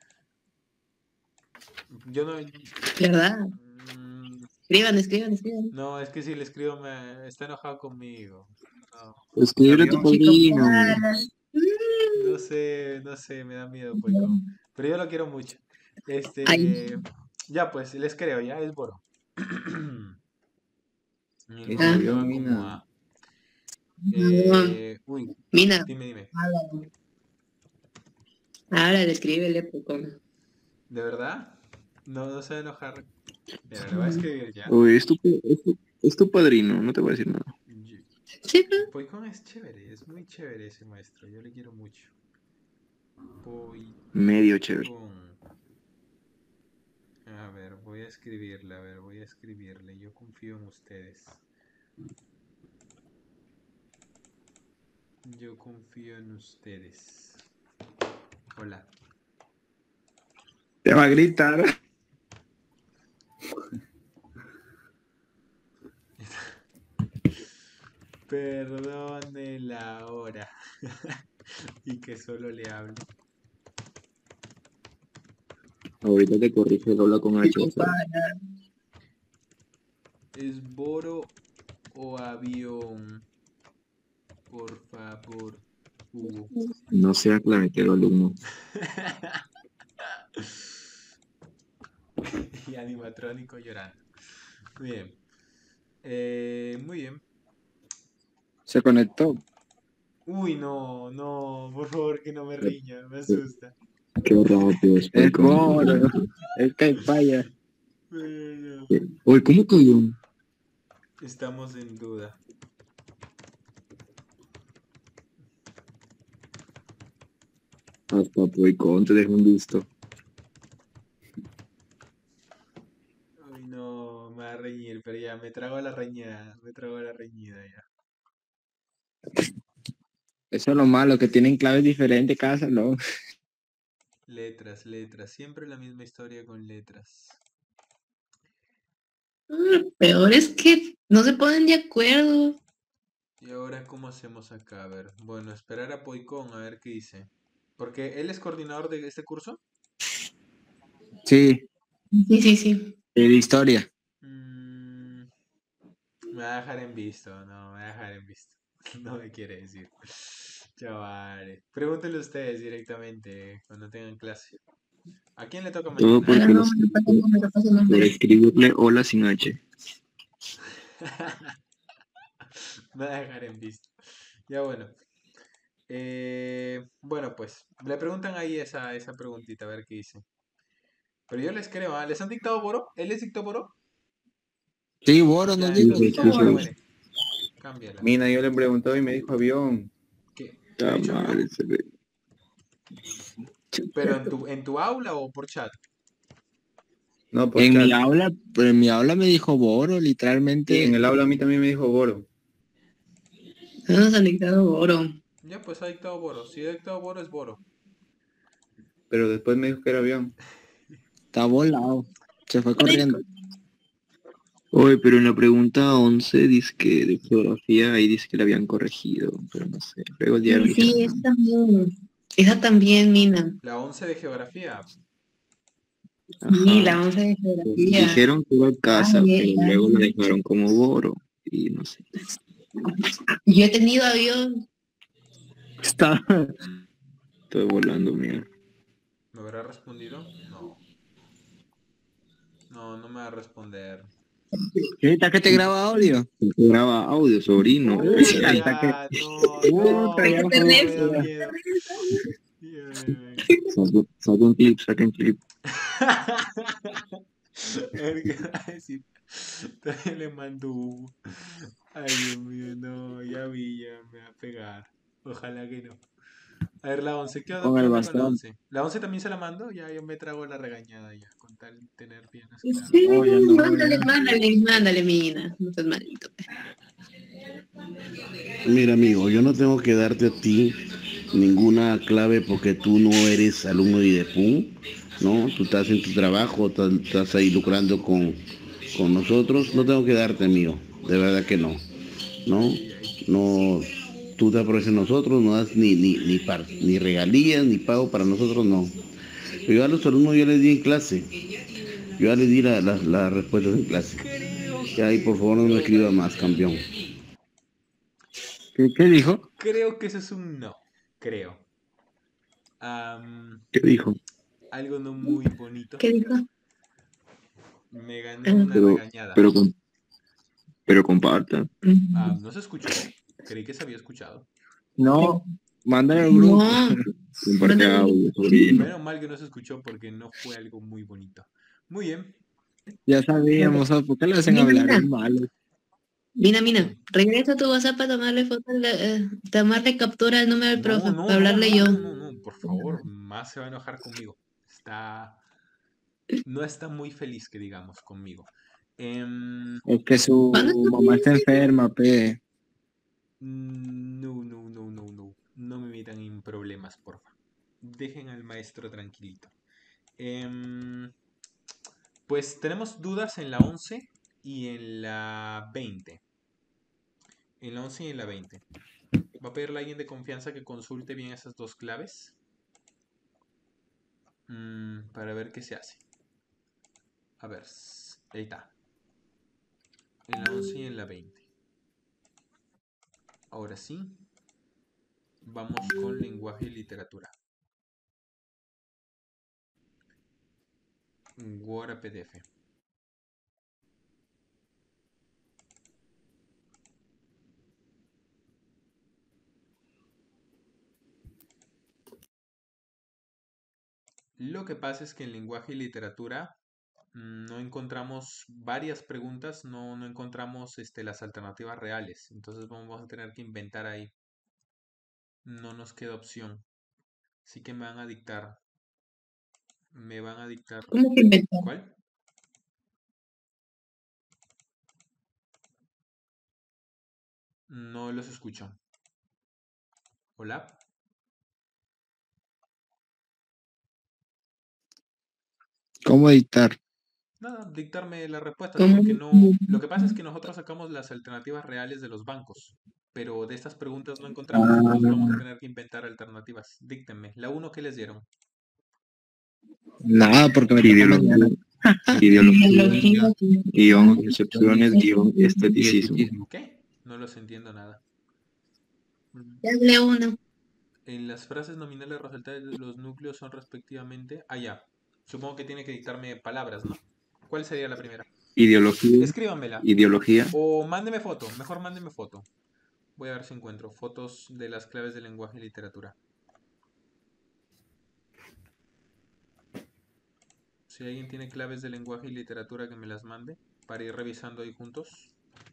Yo no... ¿verdad? mm, Escriban. No, es que si le escribo me está enojado conmigo. No, Escribe a tu Avión. padrino. no sé, me da miedo, Poicón. Pero yo lo quiero mucho. Ay, Ya pues, les creo, ya es Boro. El Es Boro ah, estaba avión, como mina. A. no, Uy, Mina, dime. ahora escríbele, Poicón. ¿De verdad? No se va a enojar. Mira, le voy a escribir ya. Oye, es tu padrino, no te voy a decir nada. Sí, ¿no? Poicón es chévere, es muy chévere ese maestro. Yo le quiero mucho. Medio chévere. Poicón. A ver, voy a escribirle. Yo confío en ustedes. Yo confío en ustedes. Hola. Te va a gritar. Perdone la hora. Y que solo le hable. Ahorita te corrige el habla con H. o sea, ¿Es Boro o avión? Por favor, Hugo. no sea clavetero, alumno. Y animatrónico llorando. Muy bien. Muy bien. Se conectó. Uy, no, por favor que no me riña, me asusta. Qué rápido es Es Boicón. Boro. Es que falla. Pero no. Oye, ¿cómo cayó? Estamos en duda. Hasta Boicón te dejo un visto. Uy, no, me va a reñir, pero ya, me trago la reñida ya. Eso es lo malo, que tienen claves diferentes cada salón. Letras, siempre la misma historia con letras. Lo peor es que no se ponen de acuerdo. ¿Y ahora cómo hacemos acá? A ver, bueno, esperar a Poicón a ver qué dice. Porque él es coordinador de este curso. Sí, Sí. de historia. Me va a dejar en visto, no, me va a dejar en visto. No me quiere decir. Chavales, pregúntenle ustedes directamente cuando tengan clase. ¿A quién le toca Todo mañana? porque Pasa el por nombre. escribirle hola sin H. Me va a dejar en visto. Ya bueno. Bueno, pues le preguntan ahí esa preguntita, a ver qué dice. Pero yo les creo, ¿ah? ¿Les han dictado Boro? ¿Él les dictó Boro? Sí, Boro Ya, nos dijo. entonces Sí, ya, sí, bueno, sí. bueno. Cámbiala. Mina, yo le pregunté y me dijo avión. ¿Qué? ¿Ha Ya, dicho madre, avión? se ve. ¿Pero en tu aula o por chat? No, por En chat. mi aula, pero en mi aula me dijo Boro, Y literalmente. en el aula a mí también me dijo Boro. No nos han dictado oro. Ya, pues ha dictado Boro. Si ha dictado Boro, es Boro. Pero después me dijo que era avión. Está volado. Se fue corriendo. Oye, pero en la pregunta 11 dice que de geografía ahí dice que la habían corregido, pero no sé. Luego el día me Sí, dijeron, esa también. Esa también, Mina. La 11 de geografía. Sí, la ajá. 11 de Pues geografía. dijeron que era casa, Ay, pero luego la dejaron como Boro. Y no sé. Yo he tenido avión. Está. Estoy volando, mira. ¿Me habrá respondido? No. No me va a responder. Ahorita que te graba audio. Graba audio, sobrino. Uy, Hasta ya, que- no, Puta, ya me fue. da miedo. Saca un clip. A ver qué va a decir. Todavía le mando Hugo. Ay, Dios mío, no, ya a mí ya me va a pegar. Ojalá que no. A ver, la 11, ¿qué onda? Con ¿Qué el onda con la bastón. 11? ¿La 11 también se la mando? Ya yo me trago la regañada ya, con tal de tener piernas Sí, claras. ya no, mándale, ya. mándale, mina. No seas malito. Mira, amigo, yo no tengo que darte a ti ninguna clave porque tú no eres alumno de IDEPUM, ¿no? Tú estás en tu trabajo, estás ahí lucrando con nosotros. No tengo que darte, amigo. De verdad que no. ¿No? No, tú te aprovechas de nosotros, no das ni regalías, ni pago para nosotros, no. Pero yo a los alumnos yo les di en clase. Yo ya les di las respuestas en clase. Ya ahí, por favor, no me escriba más, campeón. ¿Qué dijo? Creo que eso es un no. Creo. Am, ¿Qué dijo? algo no muy bonito. ¿Qué dijo? Me gané una Pero, regañada. pero comparta. No se escuchó. Creí que se había escuchado. No, mándale al grupo. No. Comparte audio, sobrino. Menos mal que no se escuchó porque no fue algo muy bonito. Muy bien. Ya sabíamos, ¿por qué le hacen Mira, hablar? mira. Es malo. Mina, regresa a tu WhatsApp para tomarle foto, tomarle captura al número del profe, para hablarle yo. No, por favor, más se va a enojar conmigo. No está muy feliz, que digamos, conmigo. Es que su mamá está enferma, pe. No. No me metan en problemas, porfa. Dejen al maestro tranquilito. Pues tenemos dudas en la 11 y en la 20. En la 11 y en la 20. Va a pedirle a alguien de confianza que consulte bien esas dos claves. Para ver qué se hace. A ver, ahí está. En la 11 y en la 20. Ahora sí. Vamos con lenguaje y literatura. Word a PDF. Lo que pasa es que en lenguaje y literatura no encontramos varias preguntas, no encontramos las alternativas reales. Entonces vamos a tener que inventar ahí. No nos queda opción. Así que me van a dictar. ¿Cómo que inventar? ¿Cuál? No los escucho. ¿Hola? ¿Cómo editar? Nada, dictarme las respuestas, ¿Cómo? porque no. Lo que pasa es que nosotros sacamos las alternativas reales de los bancos, pero de estas preguntas no encontramos, entonces vamos a tener que inventar alternativas. Díctenme. La 1 que les dieron. Nada, porque me toca Ideología, mañana. ideología, guión, excepciones, guión, esteticismo. ¿Qué? No los entiendo nada. Dale uno. En las frases nominales resaltadas los núcleos son respectivamente. Ya. Supongo que tiene que dictarme palabras, ¿no? ¿Cuál sería la primera? Ideología, Escríbanmela. ideología, O mándeme foto. Mejor mándeme foto. Voy a ver si encuentro fotos de las claves de lenguaje y literatura. Si alguien tiene claves de lenguaje y literatura, que me las mande para ir revisando ahí juntos.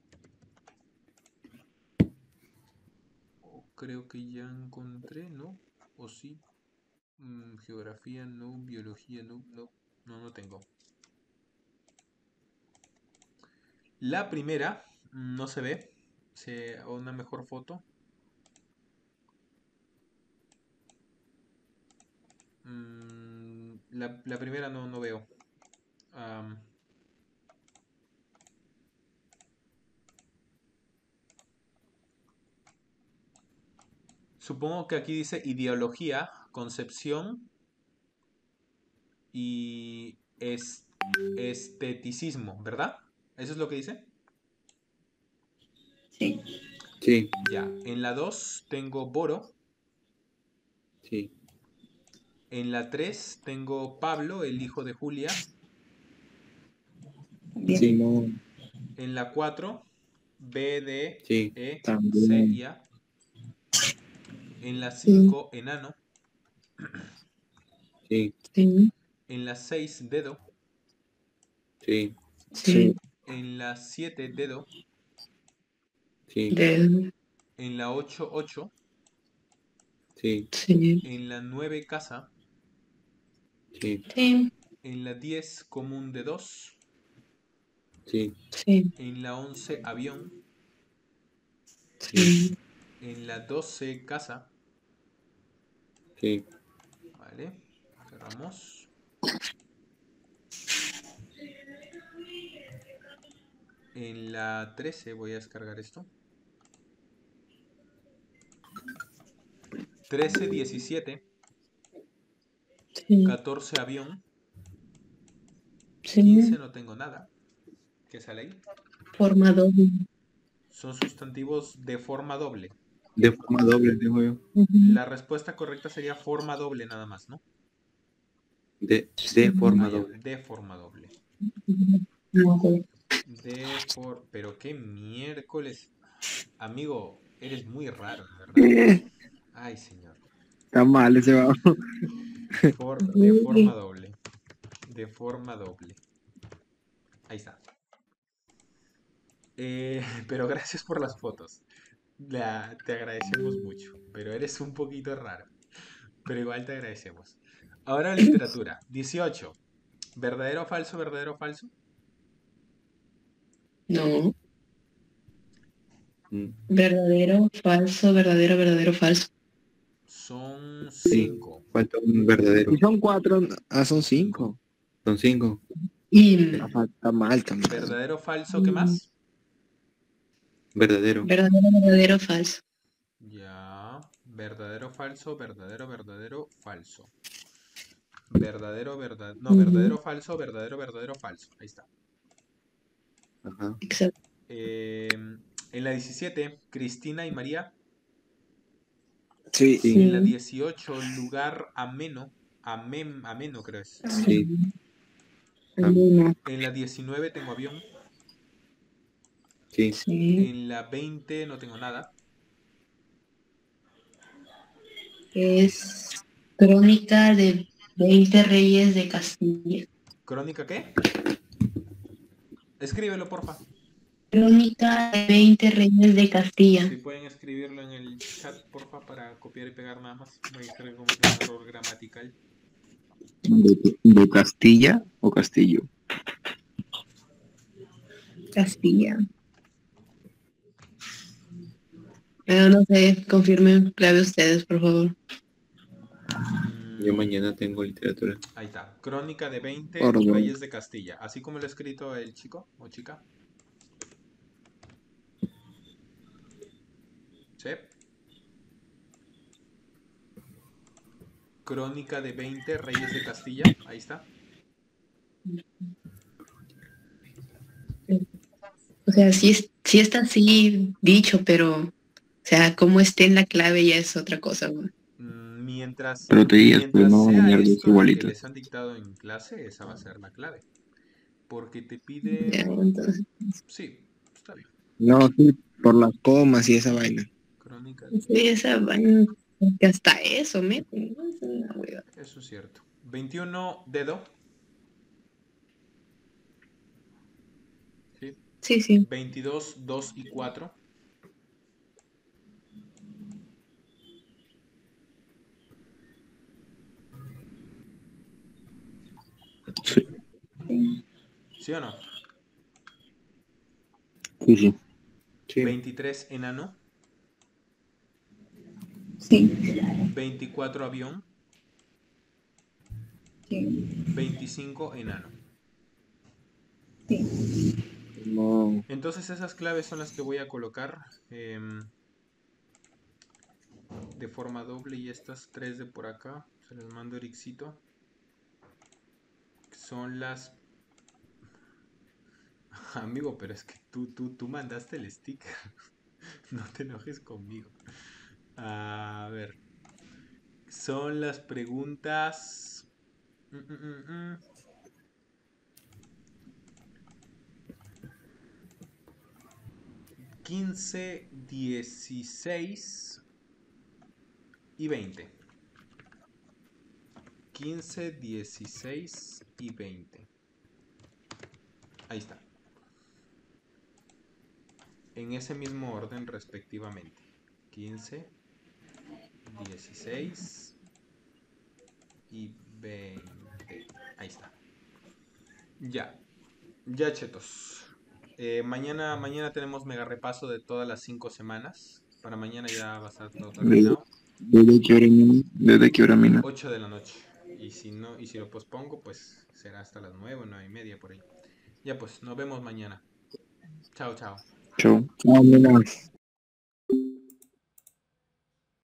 Creo que ya encontré, ¿no? ¿O sí? Geografía, no. Biología, no. No tengo. La primera no se ve. Una mejor foto. La primera no veo. Supongo que aquí dice ideología, concepción y esteticismo, ¿verdad? ¿Eso es lo que dice? Sí. Sí, Ya, en la 2 tengo Boro. sí. En la 3 tengo Pablo, el hijo de Julia. Bien. Simón, En la 4, B, D, sí. E, C También. y A. En la 5, enano. Sí, Sí. En la 6, dedo. sí, Sí. En la 7, dedo. sí. Dedo. En la 8, 8. Sí, Sí. En la 9, casa. sí, Sí. En la 10, común de 2. sí, Sí. En la 11, avión. Sí. En la 12, casa. sí. Vale. Cerramos. En la 13 voy a descargar esto. 13, 17. Sí. 14, avión. Sí. 15 no tengo nada. ¿Qué sale ahí? Forma doble. Son sustantivos de forma doble. De forma doble, digo yo. La respuesta correcta sería forma doble nada más, ¿no? De Ah, forma ya, doble. de forma doble. Pero qué miércoles. Amigo, eres muy raro, de verdad. Ay, señor. Está mal ese va. De forma doble. De forma doble. Ahí está. Pero gracias por las fotos. Te agradecemos mucho. Pero eres un poquito raro. Pero igual te agradecemos. Ahora literatura. 18. ¿Verdadero o falso? ¿Verdadero o falso? No. Mm, Verdadero, falso, verdadero, verdadero, falso. Son Sí, 5. falta un verdadero. Y son 4. Ah, son 5. Son 5. Y Está mal también. ¿Verdadero o falso? ¿Qué más? Verdadero. verdadero, verdadero, falso. Ya. Verdadero, falso, verdadero, verdadero, falso. Verdadero, verdad. No, verdadero, falso, verdadero, verdadero, falso. Ahí está. Ajá. Exacto. En la 17, Cristina y María. Sí. Sí, En la 18, lugar ameno. Ameno, creo es. sí. En la 19 tengo avión. Sí, Sí. En la 20 no tengo nada. Es crónica de 20 reyes de Castilla. ¿Crónica qué? Escríbelo, porfa. Crónica de 20 reyes de Castilla. Si pueden escribirlo en el chat, porfa, para copiar y pegar nada más. Voy a hacer como que un error gramatical. ¿De Castilla o Castillo? Castilla. No sé, confirmen clave ustedes, por favor. yo mañana tengo literatura. Ahí está. Crónica de 20 Por dos. reyes de Castilla. Así como lo ha escrito el chico o chica. ¿Sí? Crónica de 20 reyes de Castilla. Ahí está. O sea, sí está así dicho, pero, o sea, cómo esté en la clave ya es otra cosa, güey. Mientras Pero te digas, pues no van a sea venir dos esto lo que igualitos. les han dictado en clase, esa va a ser la clave. Porque te Ya, pide... entonces, Sí, está bien. No, sí, por las comas y esa vaina. Crónica. sí, esa vaina, que hasta eso, meten, ¿no? Es una hueva. Eso es cierto. 21 dedo. Sí. Sí, sí. 22, 2 y 4. Sí, ¿Sí o no? sí, sí. Sí, 23 enano. Sí. 24 avión. Sí. 25 enano. Sí. No. Entonces esas claves son las que voy a colocar de forma doble, y estas tres de por acá se las mando a Ericito. Son las... Amigo, pero es que tú mandaste el sticker. No te enojes conmigo. A ver. Son las preguntas... 15, 16 y 20. 15, 16 y 20. Ahí está. En ese mismo orden respectivamente. 15, 16 y 20. Ahí está. Ya. Ya, chetos. Mañana tenemos mega repaso de todas las 5 semanas. Para mañana ya va a estar todo terminado. ¿Desde qué hora, mina? ¿Desde qué hora, mina? 8 de la noche. Y si lo pospongo, pues será hasta las 9 o 9 y media por ahí. Ya pues, nos vemos mañana. Chao, chao. Chao. No, mira.